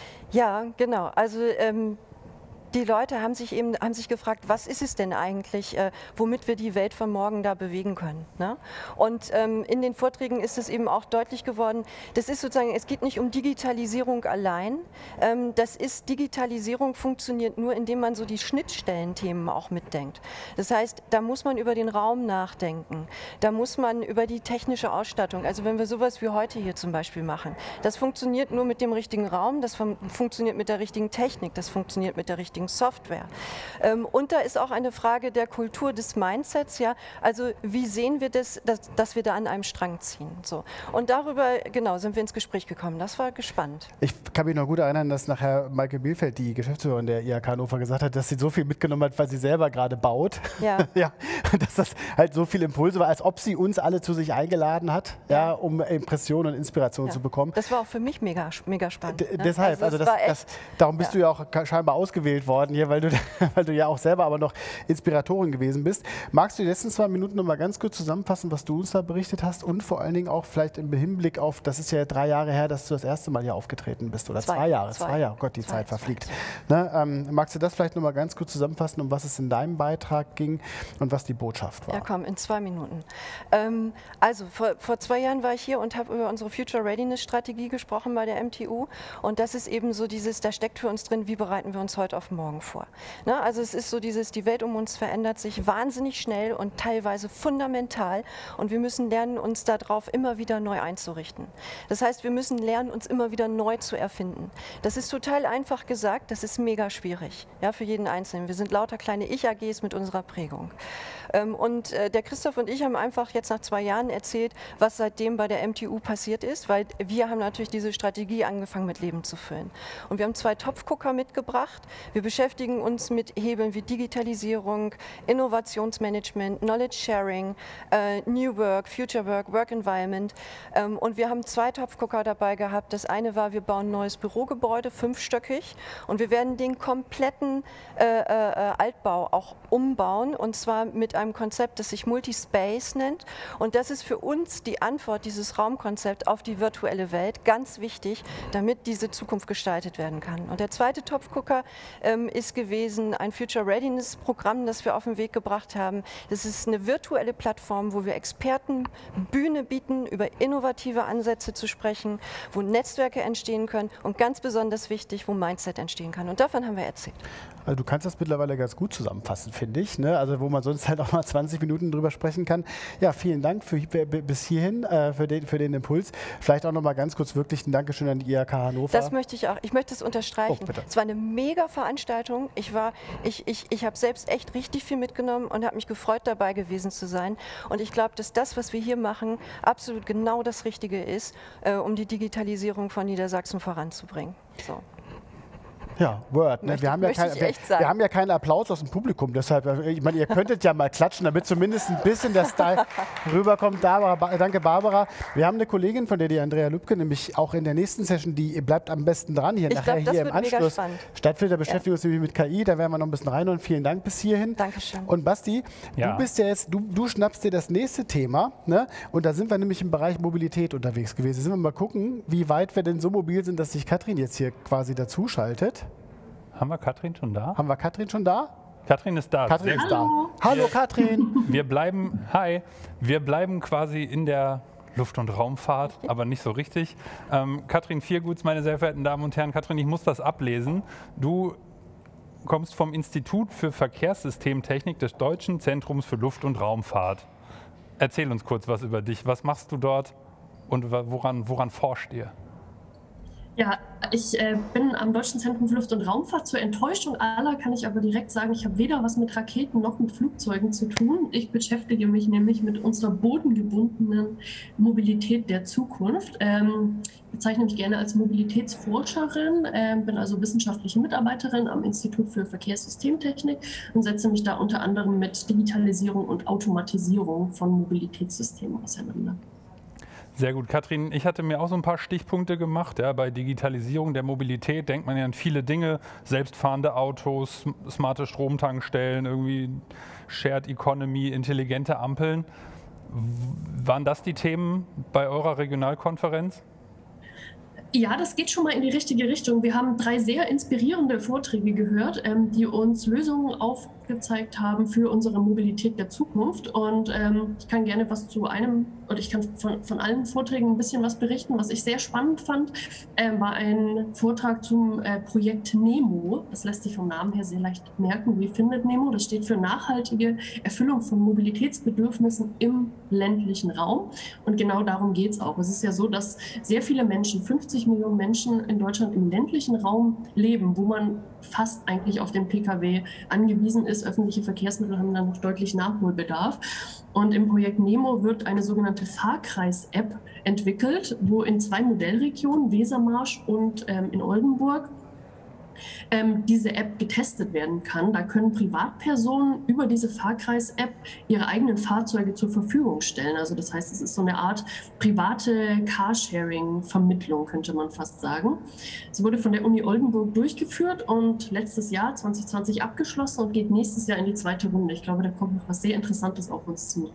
Ja, genau. Also ähm die Leute haben sich eben haben sich gefragt, was ist es denn eigentlich, äh, womit wir die Welt von morgen da bewegen können. Ne? Und ähm, in den Vorträgen ist es eben auch deutlich geworden, das ist sozusagen, es geht nicht um Digitalisierung allein. Ähm, das ist, Digitalisierung funktioniert nur, indem man so die Schnittstellenthemen auch mitdenkt. Das heißt, da muss man über den Raum nachdenken, da muss man über die technische Ausstattung, also wenn wir sowas wie heute hier zum Beispiel machen, das funktioniert nur mit dem richtigen Raum, das fun funktioniert mit der richtigen Technik, das funktioniert mit der richtigen Software. Ähm, und da ist auch eine Frage der Kultur des Mindsets, ja, also wie sehen wir das, dass, dass wir da an einem Strang ziehen. So. Und darüber, genau, sind wir ins Gespräch gekommen. Das war gespannt. Ich kann mich noch gut erinnern, dass nachher Maike Bielfeld, die Geschäftsführerin der I H K Hannover, gesagt hat, dass sie so viel mitgenommen hat, weil sie selber gerade baut. Ja. ja. Dass das halt so viel Impulse war, als ob sie uns alle zu sich eingeladen hat, ja, ja um Impressionen und Inspiration ja. zu bekommen. Das war auch für mich mega, mega spannend. Ne? Deshalb, also, das, also das, das, darum bist ja. du ja auch scheinbar ausgewählt worden hier, weil du, weil du ja auch selber aber noch Inspiratorin gewesen bist. Magst du die letzten zwei Minuten noch mal ganz kurz zusammenfassen, was du uns da berichtet hast und vor allen Dingen auch vielleicht im Hinblick auf, das ist ja drei Jahre her, dass du das erste Mal hier aufgetreten bist oder zwei, zwei Jahre, zwei. zwei Jahre, oh Gott, die zwei, Zeit verfliegt. Ne, ähm, magst du das vielleicht noch mal ganz kurz zusammenfassen, um was es in deinem Beitrag ging und was die Botschaft war? Ja, komm, in zwei Minuten. Ähm, also vor, vor zwei Jahren war ich hier und habe über unsere Future Readiness Strategie gesprochen bei der M T U und das ist eben so dieses, da steckt für uns drin, wie bereiten wir uns heute auf morgen vor. Ne? Also es ist so dieses, die Welt um uns verändert sich wahnsinnig schnell und teilweise fundamental und wir müssen lernen, uns darauf immer wieder neu einzurichten. Das heißt, wir müssen lernen, uns immer wieder neu zu erfinden. Das ist total einfach gesagt, das ist mega schwierig, ja, für jeden Einzelnen. Wir sind lauter kleine Ich-A Gs mit unserer Prägung. Ähm, und äh, der Christoph und ich haben einfach jetzt nach zwei Jahren erzählt, was seitdem bei der M T U passiert ist, weil wir haben natürlich diese Strategie angefangen mit Leben zu füllen. Und wir haben zwei Topfgucker mitgebracht. Wir beschäftigen uns mit Hebeln wie Digitalisierung, Innovationsmanagement, Knowledge Sharing, äh, New Work, Future Work, Work Environment. Ähm, und wir haben zwei Topfgucker dabei gehabt. Das eine war, wir bauen ein neues Bürogebäude, fünfstöckig. Und wir werden den kompletten äh, äh, Altbau auch umbauen. Und zwar mit einem Konzept, das sich Multispace nennt. Und das ist für uns die Antwort, dieses Raumkonzept auf die virtuelle Welt, ganz wichtig, damit diese Zukunft gestaltet werden kann. Und der zweite Topfgucker ähm, ist gewesen ein Future Readiness Programm, das wir auf den Weg gebracht haben. Das ist eine virtuelle Plattform, wo wir Experten Bühne bieten, über innovative Ansätze zu sprechen, wo Netzwerke entstehen können und ganz besonders wichtig, wo Mindset entstehen kann. Und davon haben wir erzählt. Also du kannst das mittlerweile ganz gut zusammenfassen, finde ich. Ne? Also wo man sonst halt auch mal zwanzig Minuten drüber sprechen kann. Ja, vielen Dank für, bis hierhin äh, für, den, für den Impuls. Vielleicht auch noch mal ganz kurz wirklich ein Dankeschön an die I H K Hannover. Das möchte ich auch. Ich möchte es unterstreichen. Oh, es war eine mega Veranstaltung. Ich, war, ich, ich, ich habe selbst echt richtig viel mitgenommen und habe mich gefreut, dabei gewesen zu sein. Und ich glaube, dass das, was wir hier machen, absolut genau das Richtige ist, äh, um die Digitalisierung von Niedersachsen voranzubringen. So. Ja, Word. Ne? Möchte, wir, haben ja kein, wir, wir haben ja keinen Applaus aus dem Publikum. Deshalb, ich meine, ihr könntet ja mal klatschen, damit zumindest ein bisschen der Style rüberkommt. Da, danke, Barbara. Wir haben eine Kollegin von der, die Andrea Lübke, nämlich auch in der nächsten Session, die bleibt am besten dran. Hier ich nachher glaub, hier im Anschluss. Stadtfilter beschäftigen uns ja. nämlich mit K I. Da werden wir noch ein bisschen rein und vielen Dank bis hierhin. Dankeschön. Und Basti, ja. du bist ja jetzt, du, du schnappst dir das nächste Thema. Ne? Und da sind wir nämlich im Bereich Mobilität unterwegs gewesen. Sind wir mal gucken, wie weit wir denn so mobil sind, dass sich Katrin jetzt hier quasi dazuschaltet. Haben wir Katrin schon da? Haben wir Katrin schon da? Katrin ist da. Katrin ist Hallo. da. Hallo Katrin. Wir bleiben, hi, wir bleiben quasi in der Luft- und Raumfahrt, aber nicht so richtig. Ähm, Katrin Vierguts, meine sehr verehrten Damen und Herren. Katrin, ich muss das ablesen. Du kommst vom Institut für Verkehrssystemtechnik des Deutschen Zentrums für Luft- und Raumfahrt. Erzähl uns kurz was über dich. Was machst du dort und woran, woran forscht ihr? Ja, ich äh, bin am Deutschen Zentrum für Luft- und Raumfahrt. Zur Enttäuschung aller kann ich aber direkt sagen, ich habe weder was mit Raketen noch mit Flugzeugen zu tun. Ich beschäftige mich nämlich mit unserer bodengebundenen Mobilität der Zukunft. Ähm, ich bezeichne mich gerne als Mobilitätsforscherin, äh, bin also wissenschaftliche Mitarbeiterin am Institut für Verkehrssystemtechnik und setze mich da unter anderem mit Digitalisierung und Automatisierung von Mobilitätssystemen auseinander. Sehr gut, Katrin. Ich hatte mir auch so ein paar Stichpunkte gemacht. Ja, bei Digitalisierung der Mobilität denkt man ja an viele Dinge. Selbstfahrende Autos, smarte Stromtankstellen, irgendwie Shared Economy, intelligente Ampeln. Waren das die Themen bei eurer Regionalkonferenz? Ja, das geht schon mal in die richtige Richtung. Wir haben drei sehr inspirierende Vorträge gehört, ähm, die uns Lösungen aufgezeigt haben für unsere Mobilität der Zukunft. Und ähm, ich kann gerne was zu einem, oder ich kann von, von allen Vorträgen ein bisschen was berichten. Was ich sehr spannend fand, äh, war ein Vortrag zum äh, Projekt NEMO. Das lässt sich vom Namen her sehr leicht merken. Wie findet NEMO? Das steht für nachhaltige Erfüllung von Mobilitätsbedürfnissen im ländlichen Raum. Und genau darum geht es auch. Es ist ja so, dass sehr viele Menschen, fünfzig Millionen Menschen in Deutschland im ländlichen Raum leben, wo man fast eigentlich auf den Pkw angewiesen ist. Öffentliche Verkehrsmittel haben dann noch deutlich Nachholbedarf. Und im Projekt NEMO wird eine sogenannte Fahrkreis-App entwickelt, wo in zwei Modellregionen, Wesermarsch und ähm, in Oldenburg, ähm, diese App getestet werden kann. Da können Privatpersonen über diese Fahrkreis-App ihre eigenen Fahrzeuge zur Verfügung stellen. Also das heißt, es ist so eine Art private Carsharing-Vermittlung, könnte man fast sagen. Sie wurde von der Uni Oldenburg durchgeführt und letztes Jahr, zwanzig zwanzig, abgeschlossen und geht nächstes Jahr in die zweite Runde. Ich glaube, da kommt noch was sehr Interessantes auf uns zu.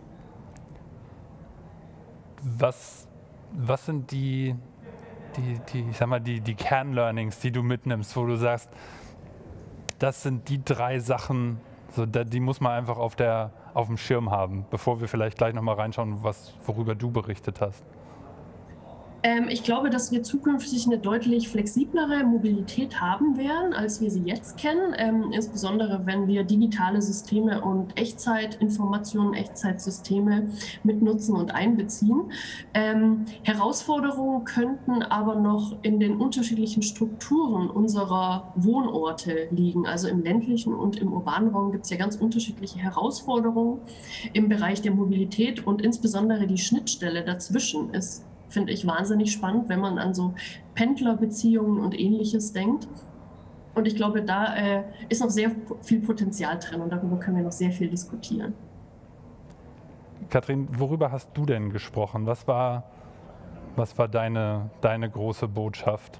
Was, was sind die... Die, die, ich sag mal, die, die Kernlearnings, die du mitnimmst, wo du sagst, das sind die drei Sachen, so, die muss man einfach auf, der, auf dem Schirm haben, bevor wir vielleicht gleich nochmal reinschauen, was, worüber du berichtet hast? Ähm, ich glaube, dass wir zukünftig eine deutlich flexiblere Mobilität haben werden, als wir sie jetzt kennen. Ähm, insbesondere, wenn wir digitale Systeme und Echtzeitinformationen, Echtzeitsysteme mitnutzen und einbeziehen. Ähm, Herausforderungen könnten aber noch in den unterschiedlichen Strukturen unserer Wohnorte liegen. Also im ländlichen und im urbanen Raum gibt es ja ganz unterschiedliche Herausforderungen im Bereich der Mobilität und insbesondere die Schnittstelle dazwischen ist, finde ich, wahnsinnig spannend, wenn man an so Pendlerbeziehungen und Ähnliches denkt. Und ich glaube, da äh, ist noch sehr viel Potenzial drin und darüber können wir noch sehr viel diskutieren. Katrin, worüber hast du denn gesprochen? Was war, was war deine, deine große Botschaft?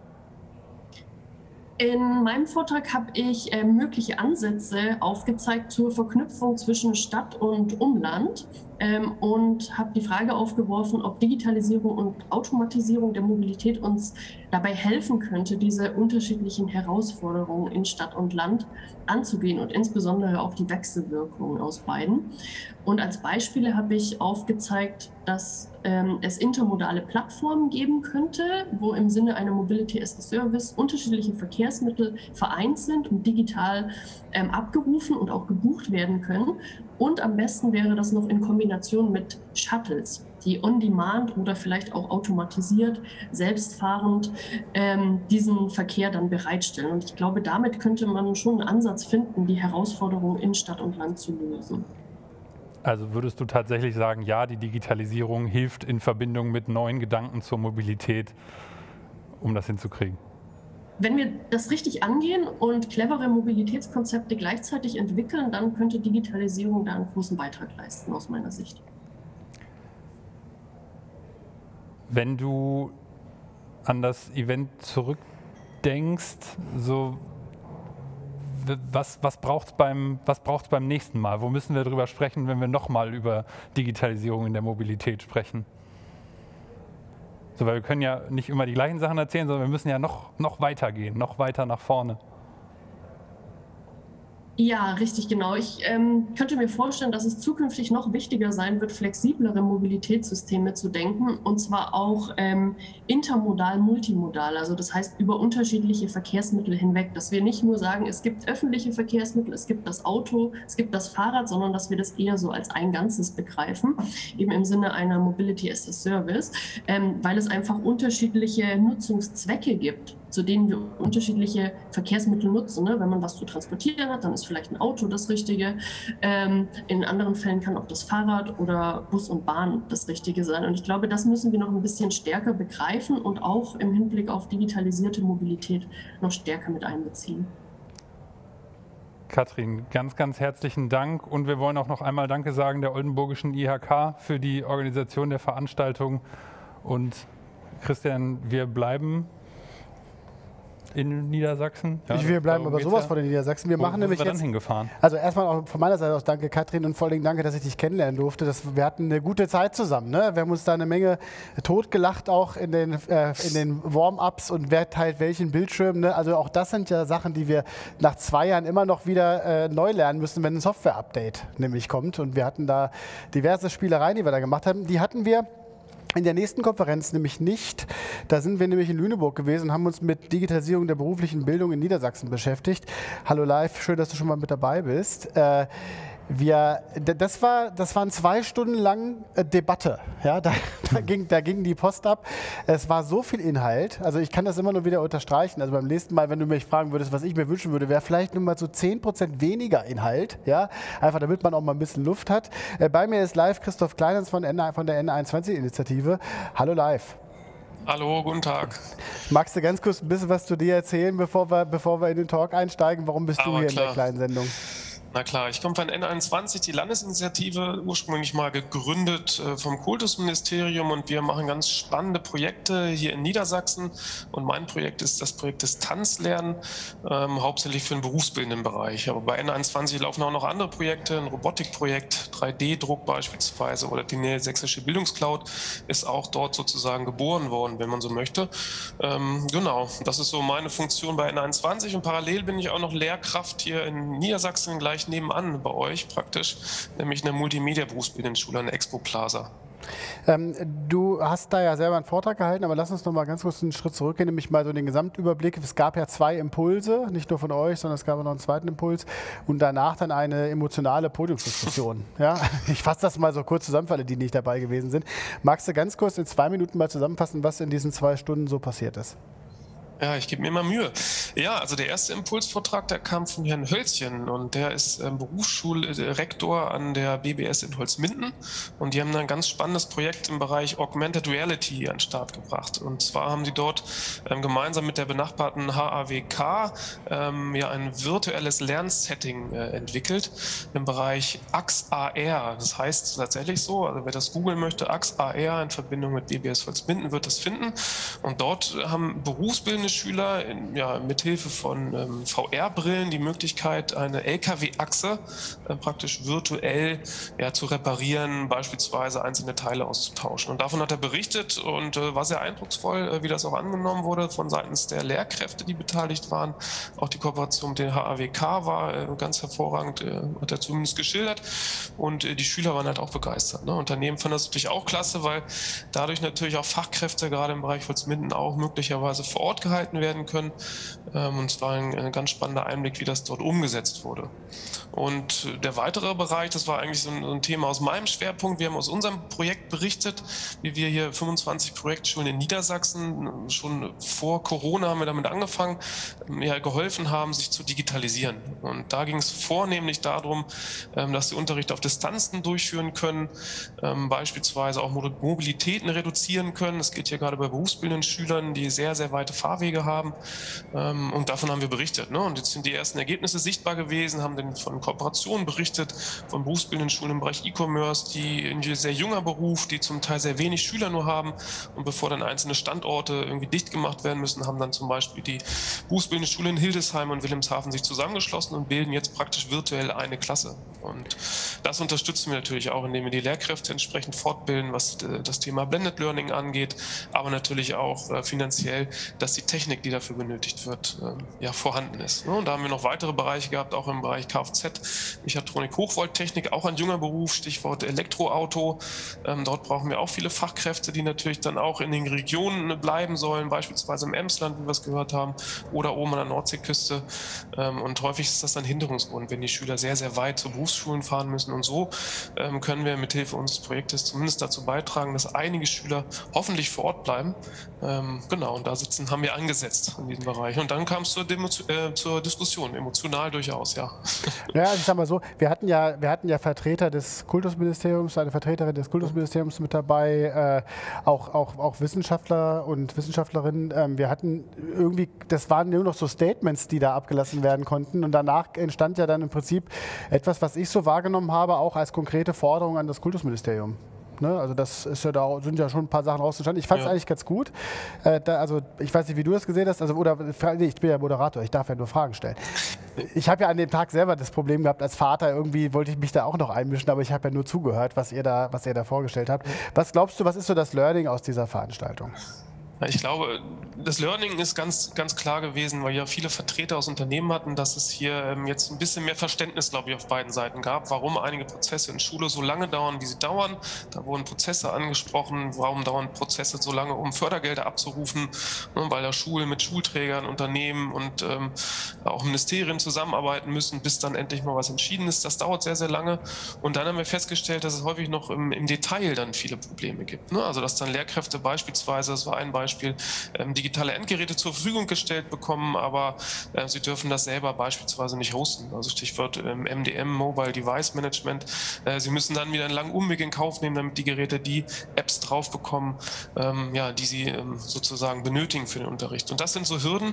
In meinem Vortrag habe ich äh, mögliche Ansätze aufgezeigt zur Verknüpfung zwischen Stadt und Umland. ähm, und habe die Frage aufgeworfen, ob Digitalisierung und Automatisierung der Mobilität uns dabei helfen könnte, diese unterschiedlichen Herausforderungen in Stadt und Land anzugehen und insbesondere auch die Wechselwirkungen aus beiden. Und als Beispiele habe ich aufgezeigt, dass ähm, es intermodale Plattformen geben könnte, wo im Sinne einer Mobility as a Service unterschiedliche Verkehrsmittel vereint sind und digital ähm, abgerufen und auch gebucht werden können. Und am besten wäre das noch in Kombination mit Shuttles, die on-demand oder vielleicht auch automatisiert, selbstfahrend ähm, diesen Verkehr dann bereitstellen. Und ich glaube, damit könnte man schon einen Ansatz finden, die Herausforderungen in Stadt und Land zu lösen. Also würdest du tatsächlich sagen, ja, die Digitalisierung hilft in Verbindung mit neuen Gedanken zur Mobilität, um das hinzukriegen? Wenn wir das richtig angehen und clevere Mobilitätskonzepte gleichzeitig entwickeln, dann könnte Digitalisierung da einen großen Beitrag leisten, aus meiner Sicht. Wenn du an das Event zurückdenkst, so was, was braucht es beim, was braucht's beim nächsten Mal? Wo müssen wir drüber sprechen, wenn wir nochmal über Digitalisierung in der Mobilität sprechen? So, weil wir können ja nicht immer die gleichen Sachen erzählen, sondern wir müssen ja noch, noch weiter gehen, noch weiter nach vorne. Ja, richtig, genau. Ich ähm, könnte mir vorstellen, dass es zukünftig noch wichtiger sein wird, flexiblere Mobilitätssysteme zu denken, und zwar auch ähm, intermodal, multimodal, also das heißt über unterschiedliche Verkehrsmittel hinweg, dass wir nicht nur sagen, es gibt öffentliche Verkehrsmittel, es gibt das Auto, es gibt das Fahrrad, sondern dass wir das eher so als ein Ganzes begreifen, eben im Sinne einer Mobility as a Service, ähm, weil es einfach unterschiedliche Nutzungszwecke gibt, zu denen wir unterschiedliche Verkehrsmittel nutzen. Ne? Wenn man was zu transportieren hat, dann ist vielleicht ein Auto das Richtige. Ähm, in anderen Fällen kann auch das Fahrrad oder Bus und Bahn das Richtige sein. Und ich glaube, das müssen wir noch ein bisschen stärker begreifen und auch im Hinblick auf digitalisierte Mobilität noch stärker mit einbeziehen. Katrin, ganz, ganz herzlichen Dank. Und wir wollen auch noch einmal Danke sagen der Oldenburgischen I H K für die Organisation der Veranstaltung. Und Christian, wir bleiben in Niedersachsen. Ja, wir bleiben aber sowas ja. von den Niedersachsen. Wir Wo, machen wo nämlich sind wir jetzt, dann hingefahren? Also erstmal auch von meiner Seite aus danke Katrin und vor allem danke, dass ich dich kennenlernen durfte. Das, wir hatten eine gute Zeit zusammen. Ne? Wir haben uns da eine Menge totgelacht auch in den, äh, in den Warm-ups und wer teilt welchen Bildschirm. Ne? Also auch das sind ja Sachen, die wir nach zwei Jahren immer noch wieder äh, neu lernen müssen, wenn ein Software-Update nämlich kommt. Und wir hatten da diverse Spielereien, die wir da gemacht haben. Die hatten wir in der nächsten Konferenz nämlich nicht. Da sind wir nämlich in Lüneburg gewesen und haben uns mit Digitalisierung der beruflichen Bildung in Niedersachsen beschäftigt. Hallo live, schön, dass du schon mal mit dabei bist. Äh, wir, das, war, das waren zwei Stunden lang äh, Debatte. Ja, da, da, ging, da ging die Post ab. Es war so viel Inhalt. Also ich kann das immer nur wieder unterstreichen. Also beim nächsten Mal, wenn du mich fragen würdest, was ich mir wünschen würde, wäre vielleicht nur mal so zehn Prozent weniger Inhalt. Ja? Einfach damit man auch mal ein bisschen Luft hat. Äh, bei mir ist live Christoph Kleinens von, von der N einundzwanzig-Initiative. Hallo live. Hallo, guten Tag. Magst du ganz kurz ein bisschen was zu dir erzählen, bevor wir, bevor wir in den Talk einsteigen? Warum bist Aber du hier klar. in der kleinen Sendung? Na klar, ich komme von N einundzwanzig, die Landesinitiative, ursprünglich mal gegründet äh, vom Kultusministerium, und wir machen ganz spannende Projekte hier in Niedersachsen, und mein Projekt ist das Projekt Distanzlernen, ähm, hauptsächlich für den berufsbildenden Bereich. Aber bei N einundzwanzig laufen auch noch andere Projekte, ein Robotikprojekt, drei D Druck beispielsweise, oder die Sächsische Bildungscloud ist auch dort sozusagen geboren worden, wenn man so möchte. Ähm, genau, das ist so meine Funktion bei N einundzwanzig, und parallel bin ich auch noch Lehrkraft hier in Niedersachsen, gleich nebenan bei euch praktisch, nämlich in der Multimedia-Berufsbildungsschule an der Expo Plaza. Ähm, du hast da ja selber einen Vortrag gehalten, aber lass uns noch mal ganz kurz einen Schritt zurückgehen, nämlich mal so den Gesamtüberblick. Es gab ja zwei Impulse, nicht nur von euch, sondern es gab auch noch einen zweiten Impuls und danach dann eine emotionale Podiumsdiskussion. Ja? Ich fasse das mal so kurz zusammen für alle, die nicht dabei gewesen sind. Magst du ganz kurz in zwei Minuten mal zusammenfassen, was in diesen zwei Stunden so passiert ist? Ja, ich gebe mir immer Mühe. Ja, also der erste Impulsvortrag, der kam von Herrn Hölzchen, und der ist ähm, Berufsschulrektor an der B B S in Holzminden, und die haben ein ganz spannendes Projekt im Bereich Augmented Reality an den Start gebracht. Und zwar haben sie dort ähm, gemeinsam mit der benachbarten H A W K ähm, ja ein virtuelles Lernsetting äh, entwickelt im Bereich A X A R. Das heißt tatsächlich so, also wer das googeln möchte, A X A R in Verbindung mit B B S Holzminden wird das finden. Und dort haben berufsbildende berufsbildende Schüler in, ja, mithilfe von ähm, V R-Brillen die Möglichkeit, eine L K W-Achse äh, praktisch virtuell ja, zu reparieren, beispielsweise einzelne Teile auszutauschen. Und davon hat er berichtet und äh, war sehr eindrucksvoll, äh, wie das auch angenommen wurde von seitens der Lehrkräfte, die beteiligt waren. Auch die Kooperation mit den H A W K war äh, ganz hervorragend, äh, hat er zumindest geschildert. Und äh, die Schüler waren halt auch begeistert. Ne? Unternehmen fanden das natürlich auch klasse, weil dadurch natürlich auch Fachkräfte gerade im Bereich Holzminden auch möglicherweise vor Ort gehalten werden können. Ähm, und es war ein, ein ganz spannender Einblick, wie das dort umgesetzt wurde. Und der weitere Bereich, das war eigentlich so ein, so ein Thema aus meinem Schwerpunkt. Wir haben aus unserem Projekt berichtet, wie wir hier fünfundzwanzig Projektschulen in Niedersachsen, schon vor Corona haben wir damit angefangen, ja, geholfen haben, sich zu digitalisieren. Und da ging es vornehmlich darum, dass sie Unterricht auf Distanzen durchführen können, beispielsweise auch Mobilitäten reduzieren können. Das geht hier gerade bei berufsbildenden Schülern, die sehr, sehr weite Fahrwege haben. Und davon haben wir berichtet. Und jetzt sind die ersten Ergebnisse sichtbar gewesen, haben dann von Kooperationen berichtet, von berufsbildenden Schulen im Bereich E-Commerce, die ein sehr junger Beruf, die zum Teil sehr wenig Schüler nur haben. Und bevor dann einzelne Standorte irgendwie dicht gemacht werden müssen, haben dann zum Beispiel die berufsbildende Schule in Hildesheim und Wilhelmshaven sich zusammengeschlossen und bilden jetzt praktisch virtuell eine Klasse. Und das unterstützen wir natürlich auch, indem wir die Lehrkräfte entsprechend fortbilden, was das Thema Blended Learning angeht, aber natürlich auch äh, finanziell, dass die Technik, die dafür benötigt wird, äh, ja, vorhanden ist. Und da haben wir noch weitere Bereiche gehabt, auch im Bereich Kfz, Mechatronik, Hochvolttechnik, auch ein junger Beruf, Stichwort Elektroauto. Ähm, dort brauchen wir auch viele Fachkräfte, die natürlich dann auch in den Regionen bleiben sollen, beispielsweise im Emsland, wie wir es gehört haben, oder oben an der Nordseeküste. Ähm, und häufig ist das ein Hinderungsgrund, wenn die Schüler sehr, sehr weit zu Berufsschulen fahren müssen. Und so ähm, können wir mithilfe unseres Projektes zumindest dazu beitragen, dass einige Schüler hoffentlich vor Ort bleiben. Ähm, genau, und da sitzen, haben wir angesetzt in diesem Bereich. Und dann kam es zur, Demo äh, zur Diskussion, emotional durchaus, ja. Ja, also ich sag mal so, wir hatten ja, wir hatten ja Vertreter des Kultusministeriums, eine Vertreterin des Kultusministeriums mit dabei, äh, auch, auch, auch Wissenschaftler und Wissenschaftlerinnen. Ähm, wir hatten irgendwie, das waren nur noch so Statements, die da abgelassen werden konnten. Und danach entstand ja dann im Prinzip etwas, was ich so wahrgenommen habe, auch als konkrete Forderung an das Kultusministerium. Ne? Also das ist ja, da sind ja schon ein paar Sachen rausgestanden. Ich fand es ja. eigentlich ganz gut. Äh, da, also ich weiß nicht, wie du das gesehen hast. Also, oder, nee, ich bin ja Moderator, ich darf ja nur Fragen stellen. Ich habe ja an dem Tag selber das Problem gehabt, als Vater irgendwie wollte ich mich da auch noch einmischen, aber ich habe ja nur zugehört, was ihr da, was ihr da vorgestellt habt. Was glaubst du, was ist so das Learning aus dieser Veranstaltung? Ich glaube, das Learning ist ganz, ganz klar gewesen, weil ja viele Vertreter aus Unternehmen hatten, dass es hier ähm, jetzt ein bisschen mehr Verständnis, glaube ich, auf beiden Seiten gab, warum einige Prozesse in Schule so lange dauern, wie sie dauern. Da wurden Prozesse angesprochen, warum dauern Prozesse so lange, um Fördergelder abzurufen, ne, weil da Schulen mit Schulträgern, Unternehmen und ähm, auch Ministerien zusammenarbeiten müssen, bis dann endlich mal was entschieden ist. Das dauert sehr, sehr lange. Und dann haben wir festgestellt, dass es häufig noch im, im Detail dann viele Probleme gibt. Ne? Also dass dann Lehrkräfte beispielsweise, das war ein Beispiel, Beispiel ähm, digitale Endgeräte zur Verfügung gestellt bekommen, aber äh, sie dürfen das selber beispielsweise nicht hosten. Also Stichwort ähm, M D M, Mobile Device Management. Äh, sie müssen dann wieder einen langen Umweg in Kauf nehmen, damit die Geräte die Apps drauf bekommen, ähm, ja, die sie ähm, sozusagen benötigen für den Unterricht. Und das sind so Hürden,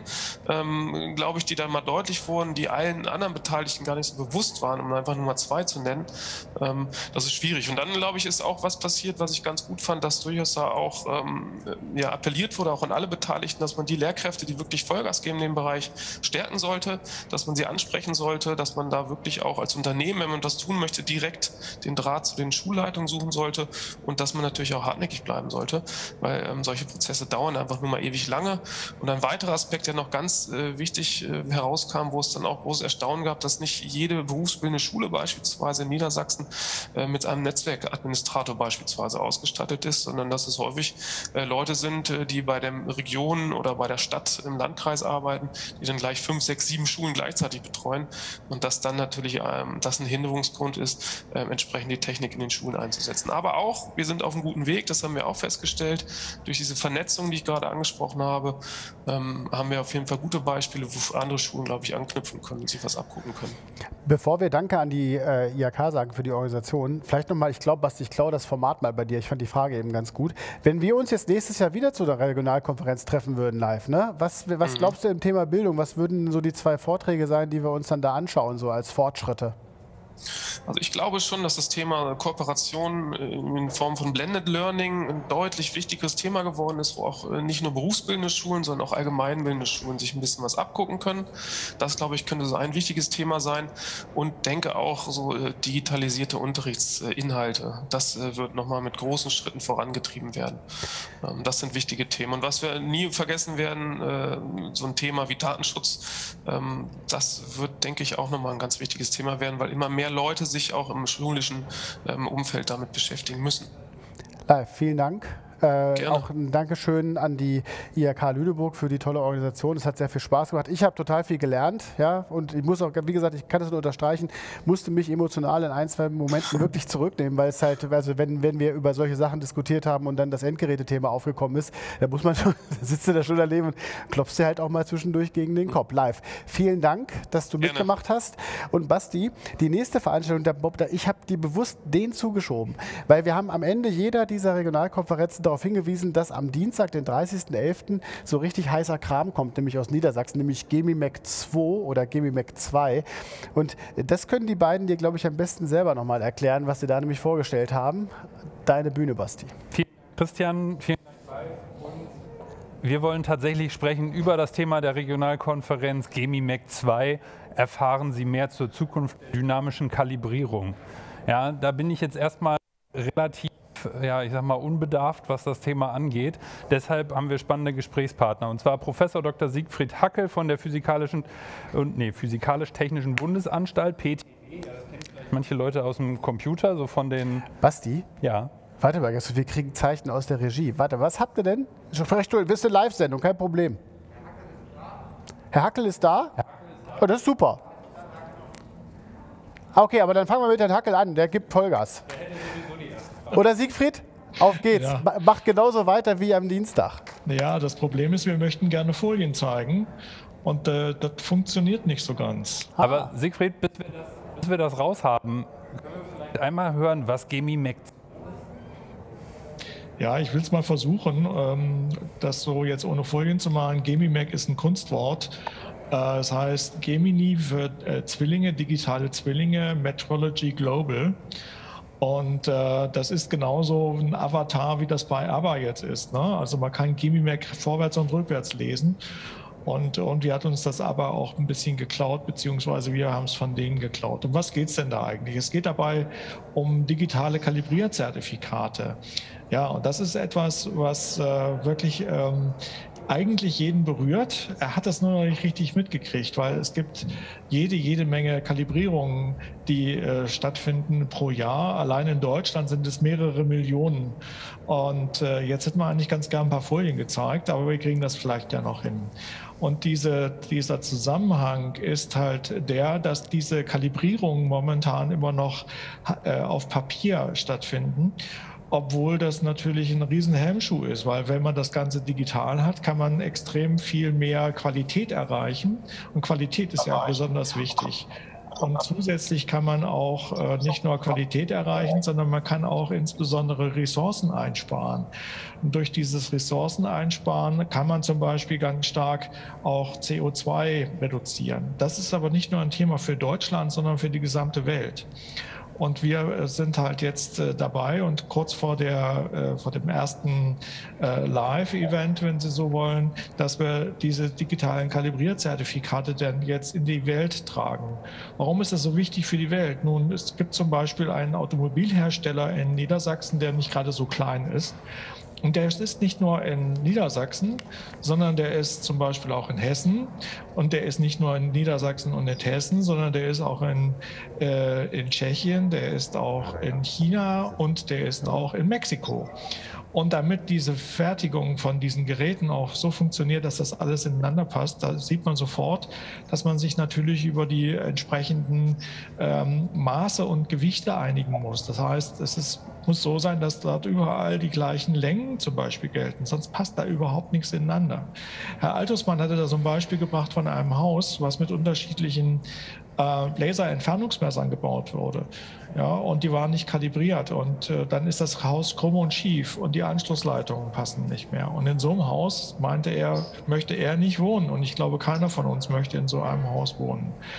ähm, glaube ich, die dann mal deutlich wurden, die allen anderen Beteiligten gar nicht so bewusst waren, um einfach Nummer zwei zu nennen. Ähm, das ist schwierig. Und dann, glaube ich, ist auch was passiert, was ich ganz gut fand, dass durchaus da auch ähm, ja, appelliert wurde, auch an alle Beteiligten, dass man die Lehrkräfte, die wirklich Vollgas geben in dem Bereich, stärken sollte, dass man sie ansprechen sollte, dass man da wirklich auch als Unternehmen, wenn man das tun möchte, direkt den Draht zu den Schulleitungen suchen sollte und dass man natürlich auch hartnäckig bleiben sollte, weil ähm, solche Prozesse dauern einfach nur mal ewig lange. Und ein weiterer Aspekt, der noch ganz äh, wichtig äh, herauskam, wo es dann auch großes Erstaunen gab, dass nicht jede berufsbildende Schule beispielsweise in Niedersachsen äh, mit einem Netzwerkadministrator beispielsweise ausgestattet ist, sondern dass es häufig äh, Leute sind, äh, die bei der Region oder bei der Stadt im Landkreis arbeiten, die dann gleich fünf, sechs, sieben Schulen gleichzeitig betreuen und dass dann natürlich ähm, das ein Hinderungsgrund ist, ähm, entsprechend die Technik in den Schulen einzusetzen. Aber auch, wir sind auf einem guten Weg, das haben wir auch festgestellt, durch diese Vernetzung, die ich gerade angesprochen habe, ähm, haben wir auf jeden Fall gute Beispiele, wo andere Schulen, glaube ich, anknüpfen können und sich was abgucken können. Bevor wir Danke an die äh, I H K sagen für die Organisation, vielleicht nochmal, ich glaube, Basti, ich klaue das Format mal bei dir, ich fand die Frage eben ganz gut. Wenn wir uns jetzt nächstes Jahr wieder zu der Regionalkonferenz treffen würden live, ne? Was, was glaubst du im Thema Bildung, was würden so die zwei Vorträge sein, die wir uns dann da anschauen, so als Fortschritte? Also ich glaube schon, dass das Thema Kooperation in Form von Blended Learning ein deutlich wichtiges Thema geworden ist, wo auch nicht nur berufsbildende Schulen, sondern auch allgemeinbildende Schulen sich ein bisschen was abgucken können. Das, glaube ich, könnte so ein wichtiges Thema sein und denke auch so digitalisierte Unterrichtsinhalte. Das wird nochmal mit großen Schritten vorangetrieben werden. Das sind wichtige Themen. Und was wir nie vergessen werden, so ein Thema wie Datenschutz, das wird, denke ich, auch nochmal ein ganz wichtiges Thema werden, weil immer mehr Leute sich auch im schulischen ähm, Umfeld damit beschäftigen müssen. Live, vielen Dank. Äh, auch ein Dankeschön an die I H K Lüneburg für die tolle Organisation. Es hat sehr viel Spaß gemacht. Ich habe total viel gelernt, ja, und ich muss auch, wie gesagt, ich kann das nur unterstreichen, musste mich emotional in ein, zwei Momenten wirklich zurücknehmen, weil es halt, also wenn, wenn wir über solche Sachen diskutiert haben und dann das Endgerätethema aufgekommen ist, da muss man schon, da sitzt du da schon daneben und klopfst dir halt auch mal zwischendurch gegen den Kopf. Live. Vielen Dank, dass du Gerne. mitgemacht hast. Und Basti, die nächste Veranstaltung, der Bob, ich habe dir bewusst den zugeschoben, weil wir haben am Ende jeder dieser Regionalkonferenzen darauf hingewiesen, dass am Dienstag, den dreißigsten elften so richtig heißer Kram kommt, nämlich aus Niedersachsen, nämlich Gemimac zwei oder Gemimac zwei. Und das können die beiden dir, glaube ich, am besten selber nochmal erklären, was sie da nämlich vorgestellt haben. Deine Bühne, Basti. Vielen Dank, Christian. Vielen Dank. Und wir wollen tatsächlich sprechen über das Thema der Regionalkonferenz Gemimac zwei. Erfahren Sie mehr zur Zukunft der dynamischen Kalibrierung. Ja, da bin ich jetzt erstmal relativ, ja, ich sag mal, unbedarft, was das Thema angeht. Deshalb haben wir spannende Gesprächspartner. Und zwar Professor Doktor Siegfried Hackel von der Physikalischen und nee, Physikalisch-Technischen Bundesanstalt, P T B. Das kennen vielleicht manche Leute aus dem Computer, so von den. Basti? Ja. Warte mal, wir kriegen Zeichen aus der Regie. Warte, was habt ihr denn? Sprech du, bist eine Live-Sendung, kein Problem. Herr Hackel ist da? Oh, das ist super. Okay, aber dann fangen wir mit Herrn Hackel an, der gibt Vollgas. Oder Siegfried? Auf geht's. Ja. Macht genauso weiter wie am Dienstag. Ja, das Problem ist, wir möchten gerne Folien zeigen und äh, das funktioniert nicht so ganz. Aber Siegfried, bis wir das, bis wir das raushaben, können wir vielleicht einmal hören, was Gemimac ist. Ja, ich will es mal versuchen, ähm, das so jetzt ohne Folien zu malen. Gemimac ist ein Kunstwort. Äh, das heißt Gemini für äh, Zwillinge, digitale Zwillinge, Metrology Global. Und äh, das ist genauso ein Avatar, wie das bei ABBA jetzt ist. Ne? Also man kann Gemimac vorwärts und rückwärts lesen. Und irgendwie hat uns das aber auch ein bisschen geklaut, beziehungsweise wir haben es von denen geklaut. Um was geht es denn da eigentlich? Es geht dabei um digitale Kalibrierzertifikate. Ja, und das ist etwas, was äh, wirklich ähm, eigentlich jeden berührt. Er hat das nur noch nicht richtig mitgekriegt, weil es gibt jede, jede Menge Kalibrierungen, die äh, stattfinden pro Jahr. Allein in Deutschland sind es mehrere Millionen. Und äh, jetzt hätten wir eigentlich ganz gern ein paar Folien gezeigt, aber wir kriegen das vielleicht ja noch hin. Und diese, dieser Zusammenhang ist halt der, dass diese Kalibrierungen momentan immer noch äh, auf Papier stattfinden. Obwohl das natürlich ein riesen Hemmschuh ist, weil wenn man das Ganze digital hat, kann man extrem viel mehr Qualität erreichen. Und Qualität ist ja besonders wichtig. Und zusätzlich kann man auch äh, nicht nur Qualität erreichen, sondern man kann auch insbesondere Ressourcen einsparen. Und durch dieses Ressourceneinsparen kann man zum Beispiel ganz stark auch C O zwei reduzieren. Das ist aber nicht nur ein Thema für Deutschland, sondern für die gesamte Welt. Und wir sind halt jetzt äh, dabei und kurz vor, der, äh, vor dem ersten äh, Live-Event, wenn Sie so wollen, dass wir diese digitalen Kalibrierzertifikate dann jetzt in die Welt tragen. Warum ist das so wichtig für die Welt? Nun, es gibt zum Beispiel einen Automobilhersteller in Niedersachsen, der nicht gerade so klein ist. Und der ist nicht nur in Niedersachsen, sondern der ist zum Beispiel auch in Hessen. Und der ist nicht nur in Niedersachsen und in Hessen, sondern der ist auch in, äh, in Tschechien, der ist auch in China und der ist auch in Mexiko. Und damit diese Fertigung von diesen Geräten auch so funktioniert, dass das alles ineinander passt, da sieht man sofort, dass man sich natürlich über die entsprechenden ähm, Maße und Gewichte einigen muss. Das heißt, es ist, muss so sein, dass dort überall die gleichen Längen zum Beispiel gelten, sonst passt da überhaupt nichts ineinander. Herr Altusmann hatte da so ein Beispiel gebracht von einem Haus, was mit unterschiedlichen äh, Laserentfernungsmessern gebaut wurde. Ja, und die waren nicht kalibriert und äh, dann ist das Haus krumm und schief und die Anschlussleitungen passen nicht mehr. Und in so einem Haus, meinte er, möchte er nicht wohnen und ich glaube, keiner von uns möchte in so einem Haus wohnen.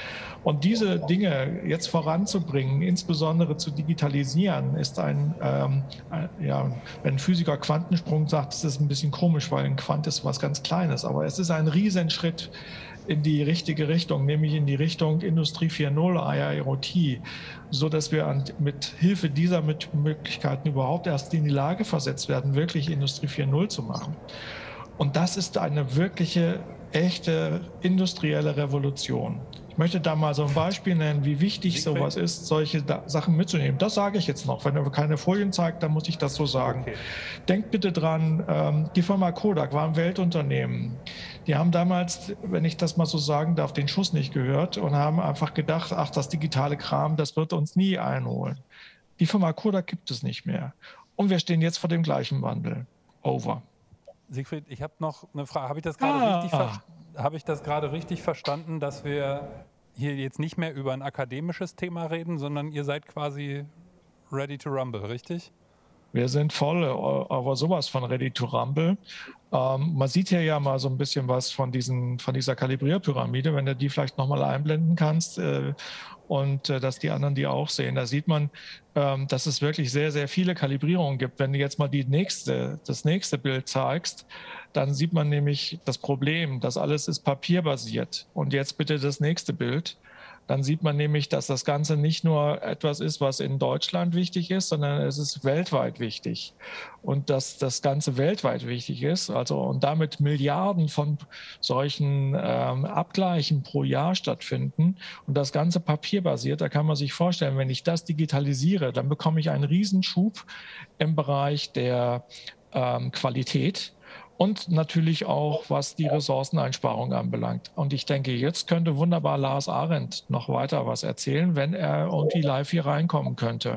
Und diese Dinge jetzt voranzubringen, insbesondere zu digitalisieren, ist ein, ähm, ein ja, wenn ein Physiker Quantensprung sagt, ist das ein bisschen komisch, weil ein Quant ist was ganz Kleines, aber es ist ein Riesenschritt in die richtige Richtung, nämlich in die Richtung Industrie vier Punkt null, I I O T, so dass wir an, mit Hilfe dieser Möglichkeiten überhaupt erst in die Lage versetzt werden, wirklich Industrie vier Punkt null zu machen. Und das ist eine wirkliche, echte industrielle Revolution. Ich möchte da mal so ein Beispiel nennen, wie wichtig sowas ist, solche da Sachen mitzunehmen. Das sage ich jetzt noch. Wenn er keine Folien zeigt, dann muss ich das so sagen. Okay. Denkt bitte dran, ähm, die Firma Kodak war ein Weltunternehmen. Die haben damals, wenn ich das mal so sagen darf, den Schuss nicht gehört und haben einfach gedacht, ach, das digitale Kram, das wird uns nie einholen. Die Firma Kodak gibt es nicht mehr. Und wir stehen jetzt vor dem gleichen Wandel. Over. Siegfried, ich habe noch eine Frage. Habe ich das gerade ah. richtig verstanden? Habe ich das gerade richtig verstanden, dass wir hier jetzt nicht mehr über ein akademisches Thema reden, sondern ihr seid quasi ready to rumble, richtig? Wir sind voll, aber sowas von ready to rumble. Ähm, man sieht hier ja mal so ein bisschen was von, diesen, von dieser Kalibrierpyramide, wenn du die vielleicht nochmal einblenden kannst äh, und äh, dass die anderen die auch sehen. Da sieht man, ähm, dass es wirklich sehr, sehr viele Kalibrierungen gibt. Wenn du jetzt mal die nächste, das nächste Bild zeigst, dann sieht man nämlich das Problem, das alles ist papierbasiert. Und jetzt bitte das nächste Bild. Dann sieht man nämlich, dass das Ganze nicht nur etwas ist, was in Deutschland wichtig ist, sondern es ist weltweit wichtig. Und dass das Ganze weltweit wichtig ist, also und damit Milliarden von solchen ähm, Abgleichen pro Jahr stattfinden und das Ganze papierbasiert, da kann man sich vorstellen, wenn ich das digitalisiere, dann bekomme ich einen Riesenschub im Bereich der ähm, Qualität. Und natürlich auch, was die Ressourceneinsparung anbelangt. Und ich denke, jetzt könnte wunderbar Lars Arendt noch weiter was erzählen, wenn er irgendwie live hier reinkommen könnte.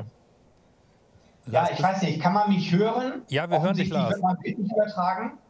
Ja, ich weiß nicht, kann man mich hören? Ja, wir hören dich, Lars. Wird man Bild nicht übertragen?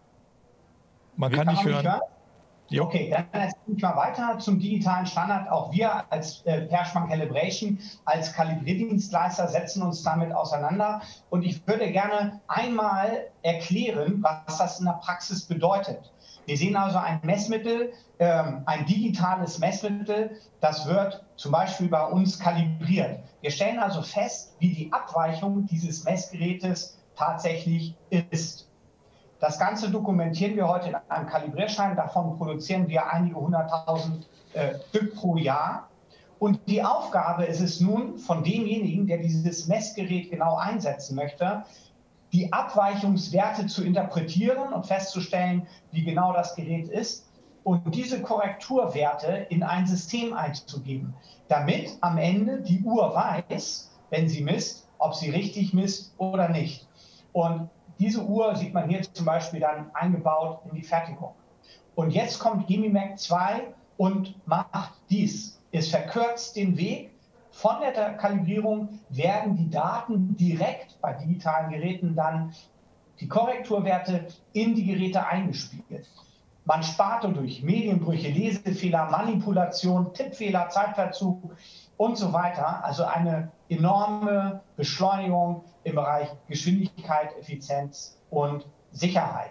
Man kann, kann dich hören. hören? Okay, dann erzähle ich mal weiter zum digitalen Standard. Auch wir als äh, Perschmann Calibration, als Kalibrierdienstleister setzen uns damit auseinander. Und ich würde gerne einmal erklären, was das in der Praxis bedeutet. Wir sehen also ein Messmittel, ähm, ein digitales Messmittel, das wird zum Beispiel bei uns kalibriert. Wir stellen also fest, wie die Abweichung dieses Messgerätes tatsächlich ist. Das Ganze dokumentieren wir heute in einem Kalibrierschein. Davon produzieren wir einige hunderttausend äh, Stück pro Jahr. Und die Aufgabe ist es nun von demjenigen, der dieses Messgerät genau einsetzen möchte, die Abweichungswerte zu interpretieren und festzustellen, wie genau das Gerät ist und diese Korrekturwerte in ein System einzugeben, damit am Ende die Uhr weiß, wenn sie misst, ob sie richtig misst oder nicht. Und diese Uhr sieht man hier zum Beispiel dann eingebaut in die Fertigung. Und jetzt kommt Gemimac zwei und macht dies. Es verkürzt den Weg. Von der Kalibrierung werden die Daten direkt bei digitalen Geräten dann, die Korrekturwerte, in die Geräte eingespielt. Man spart dadurch Medienbrüche, Lesefehler, Manipulation, Tippfehler, Zeitverzug und so weiter. Also eine enorme Beschleunigung im Bereich Geschwindigkeit, Effizienz und Sicherheit.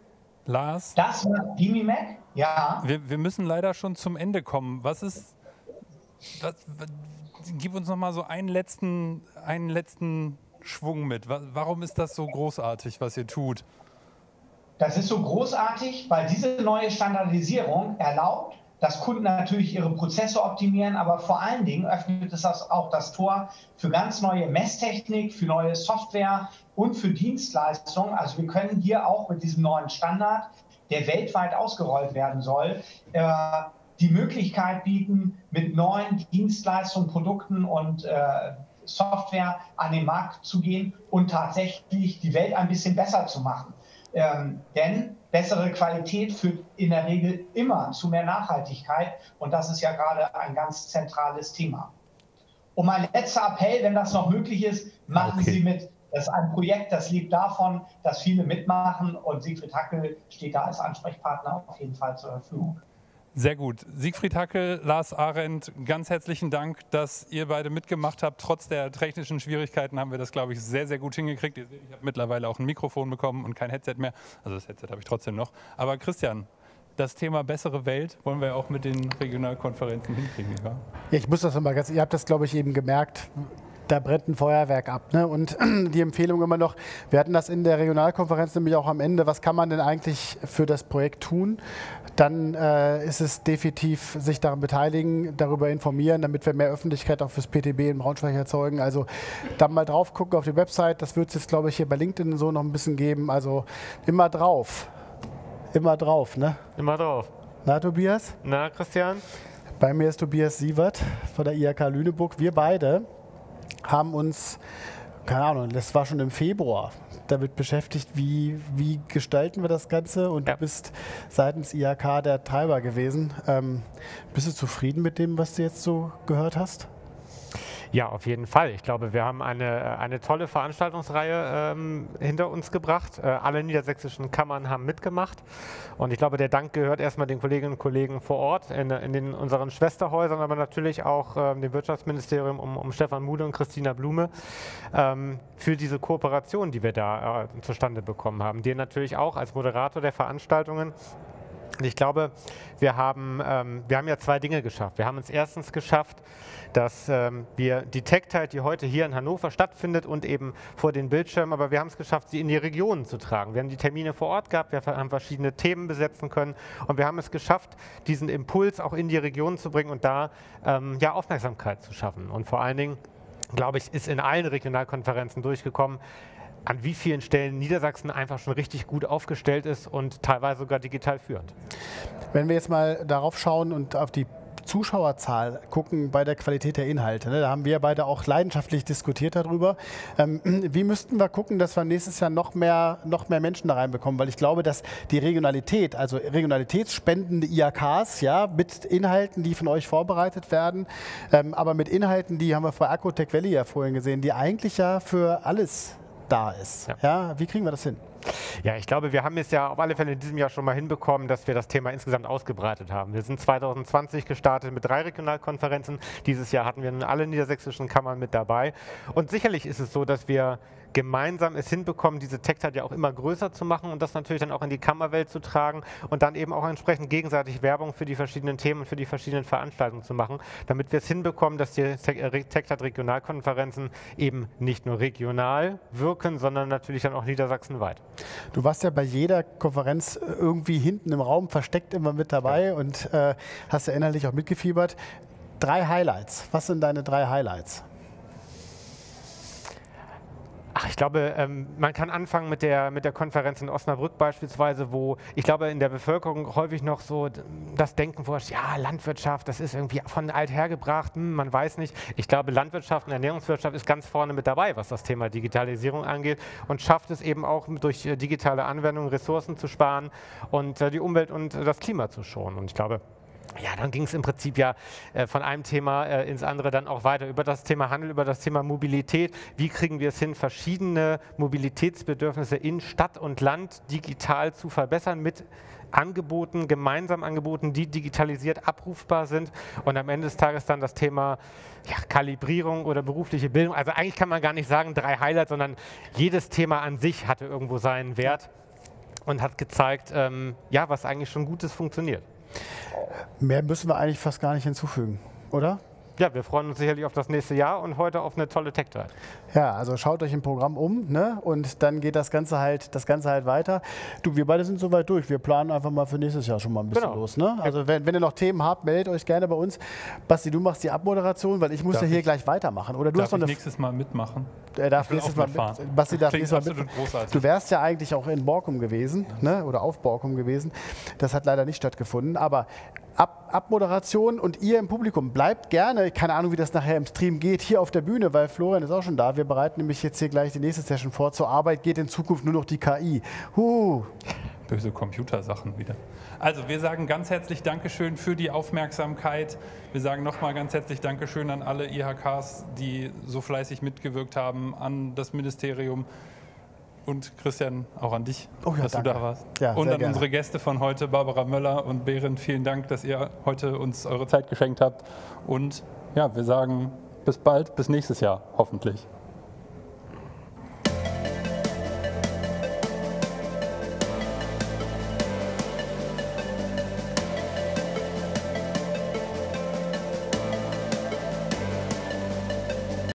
Lars? Das war Gemimac, ja. Wir, wir müssen leider schon zum Ende kommen. Was ist, was, was, gib uns noch mal so einen letzten, einen letzten Schwung mit. Warum ist das so großartig, was ihr tut? Das ist so großartig, weil diese neue Standardisierung erlaubt, dass Kunden natürlich ihre Prozesse optimieren, aber vor allen Dingen öffnet es auch das Tor für ganz neue Messtechnik, für neue Software und für Dienstleistungen. Also wir können hier auch mit diesem neuen Standard, der weltweit ausgerollt werden soll, äh, die Möglichkeit bieten, mit neuen Dienstleistungen, Produkten und äh, Software an den Markt zu gehen und tatsächlich die Welt ein bisschen besser zu machen. Ähm, denn bessere Qualität führt in der Regel immer zu mehr Nachhaltigkeit und das ist ja gerade ein ganz zentrales Thema. Und mein letzter Appell, wenn das noch möglich ist, machen okay. Sie mit. Das ist ein Projekt, das lebt davon, dass viele mitmachen und Siegfried Hackel steht da als Ansprechpartner auf jeden Fall zur Verfügung. Sehr gut. Siegfried Hackel, Lars Arendt, ganz herzlichen Dank, dass ihr beide mitgemacht habt. Trotz der technischen Schwierigkeiten haben wir das, glaube ich, sehr, sehr gut hingekriegt. Ihr seht, ich habe mittlerweile auch ein Mikrofon bekommen und kein Headset mehr. Also das Headset habe ich trotzdem noch. Aber Christian, das Thema bessere Welt wollen wir auch mit den Regionalkonferenzen hinkriegen. Ja, ja ich muss das nochmal ganz, ihr habt das, glaube ich, eben gemerkt, da brennt ein Feuerwerk ab. Ne? Und die Empfehlung immer noch, wir hatten das in der Regionalkonferenz nämlich auch am Ende, was kann man denn eigentlich für das Projekt tun? Dann äh, ist es definitiv sich daran beteiligen, darüber informieren, damit wir mehr Öffentlichkeit auch fürs P T B in Braunschweig erzeugen. Also dann mal drauf gucken auf die Website, das wird es jetzt, glaube ich, hier bei LinkedIn so noch ein bisschen geben. Also immer drauf. Immer drauf, ne? Immer drauf. Na, Tobias? Na, Christian? Bei mir ist Tobias Sievert von der I H K Lüneburg. Wir beide haben uns, keine Ahnung, das war schon im Februar, damit beschäftigt, wie, wie gestalten wir das Ganze, und ja. Du bist seitens I H K der Treiber gewesen. Ähm, bist du zufrieden mit dem, was du jetzt so gehört hast? Ja, auf jeden Fall. Ich glaube, wir haben eine, eine tolle Veranstaltungsreihe ähm, hinter uns gebracht. Äh, alle niedersächsischen Kammern haben mitgemacht. Und ich glaube, der Dank gehört erstmal den Kolleginnen und Kollegen vor Ort in, in den, unseren Schwesterhäusern, aber natürlich auch ähm, dem Wirtschaftsministerium um, um Stefan Muhle und Christina Blume ähm, für diese Kooperation, die wir da äh, zustande bekommen haben. Dir natürlich auch als Moderator der Veranstaltungen. Ich glaube, wir haben, ähm, wir haben ja zwei Dinge geschafft. Wir haben es erstens geschafft, dass ähm, wir die TechTide, die heute hier in Hannover stattfindet und eben vor den Bildschirmen, aber wir haben es geschafft, sie in die Regionen zu tragen. Wir haben die Termine vor Ort gehabt, wir haben verschiedene Themen besetzen können und wir haben es geschafft, diesen Impuls auch in die Regionen zu bringen und da ähm, ja, Aufmerksamkeit zu schaffen. Und vor allen Dingen, glaube ich, ist in allen Regionalkonferenzen durchgekommen, an wie vielen Stellen Niedersachsen einfach schon richtig gut aufgestellt ist und teilweise sogar digital führend. Wenn wir jetzt mal darauf schauen und auf die Zuschauerzahl gucken bei der Qualität der Inhalte, ne? Da haben wir beide auch leidenschaftlich diskutiert darüber. Ähm, wie müssten wir gucken, dass wir nächstes Jahr noch mehr, noch mehr Menschen da reinbekommen? Weil ich glaube, dass die Regionalität, also regionalitätsspendende I H Ks, ja, mit Inhalten, die von euch vorbereitet werden, ähm, aber mit Inhalten, die haben wir bei Accotech Valley ja vorhin gesehen, die eigentlich ja für alles da ist. Ja. Ja, wie kriegen wir das hin? Ja, ich glaube, wir haben es ja auf alle Fälle in diesem Jahr schon mal hinbekommen, dass wir das Thema insgesamt ausgebreitet haben. Wir sind zwanzig zwanzig gestartet mit drei Regionalkonferenzen. Dieses Jahr hatten wir nun alle niedersächsischen Kammern mit dabei. Und sicherlich ist es so, dass wir gemeinsam es hinbekommen, diese TechTide ja auch immer größer zu machen und das natürlich dann auch in die Kammerwelt zu tragen und dann eben auch entsprechend gegenseitig Werbung für die verschiedenen Themen und für die verschiedenen Veranstaltungen zu machen, damit wir es hinbekommen, dass die TechTide-Regionalkonferenzen eben nicht nur regional wirken, sondern natürlich dann auch niedersachsenweit. Du warst ja bei jeder Konferenz irgendwie hinten im Raum versteckt immer mit dabei, ja, und äh, hast ja inhaltlich auch mitgefiebert. Drei Highlights. Was sind deine drei Highlights? Ach, ich glaube, ähm, man kann anfangen mit der, mit der Konferenz in Osnabrück beispielsweise, wo ich glaube, in der Bevölkerung häufig noch so das Denken vorherrscht, ja, Landwirtschaft, das ist irgendwie von alt hergebracht, hm, man weiß nicht. Ich glaube, Landwirtschaft und Ernährungswirtschaft ist ganz vorne mit dabei, was das Thema Digitalisierung angeht und schafft es eben auch durch äh, digitale Anwendungen Ressourcen zu sparen und äh, die Umwelt und äh, das Klima zu schonen. Und ich glaube, ja, dann ging es im Prinzip ja äh, von einem Thema äh, ins andere dann auch weiter, über das Thema Handel, über das Thema Mobilität. Wie kriegen wir es hin, verschiedene Mobilitätsbedürfnisse in Stadt und Land digital zu verbessern mit Angeboten, gemeinsamen Angeboten, die digitalisiert abrufbar sind und am Ende des Tages dann das Thema ja, Kalibrierung oder berufliche Bildung. Also eigentlich kann man gar nicht sagen drei Highlights, sondern jedes Thema an sich hatte irgendwo seinen Wert und hat gezeigt, ähm, ja, was eigentlich schon Gutes funktioniert. Mehr müssen wir eigentlich fast gar nicht hinzufügen, oder? Ja, wir freuen uns sicherlich auf das nächste Jahr und heute auf eine tolle TechTide. Ja, also schaut euch im Programm um, ne? Und dann geht das Ganze halt, das Ganze halt weiter. Du, wir beide sind soweit durch. Wir planen einfach mal für nächstes Jahr schon mal ein bisschen genau. los. Ne? Also wenn, wenn ihr noch Themen habt, meldet euch gerne bei uns. Basti, du machst die Abmoderation, weil ich muss darf ja hier ich, gleich weitermachen. Oder du darf hast noch ich eine nächstes Mal mitmachen? Er darf nächstes Mal mit, Basti darf nächstes Mal mitfahren. Großartig. Du wärst ja eigentlich auch in Borkum gewesen, ne? Oder auf Borkum gewesen. Das hat leider nicht stattgefunden. Aber Ab, Abmoderation und ihr im Publikum bleibt gerne, keine Ahnung, wie das nachher im Stream geht, hier auf der Bühne, weil Florian ist auch schon da. Wir bereiten nämlich jetzt hier gleich die nächste Session vor. Zur Arbeit geht in Zukunft nur noch die K I. Huh. Böse Computersachen wieder. Also wir sagen ganz herzlich Dankeschön für die Aufmerksamkeit. Wir sagen nochmal ganz herzlich Dankeschön an alle I H Ks, die so fleißig mitgewirkt haben, an das Ministerium. Und Christian, auch an dich, oh ja, dass danke. du da warst. Ja, und an gerne. unsere Gäste von heute, Barbara Möller und Berend, vielen Dank, dass ihr heute uns eure Zeit geschenkt habt. Und ja, wir sagen bis bald, bis nächstes Jahr, hoffentlich.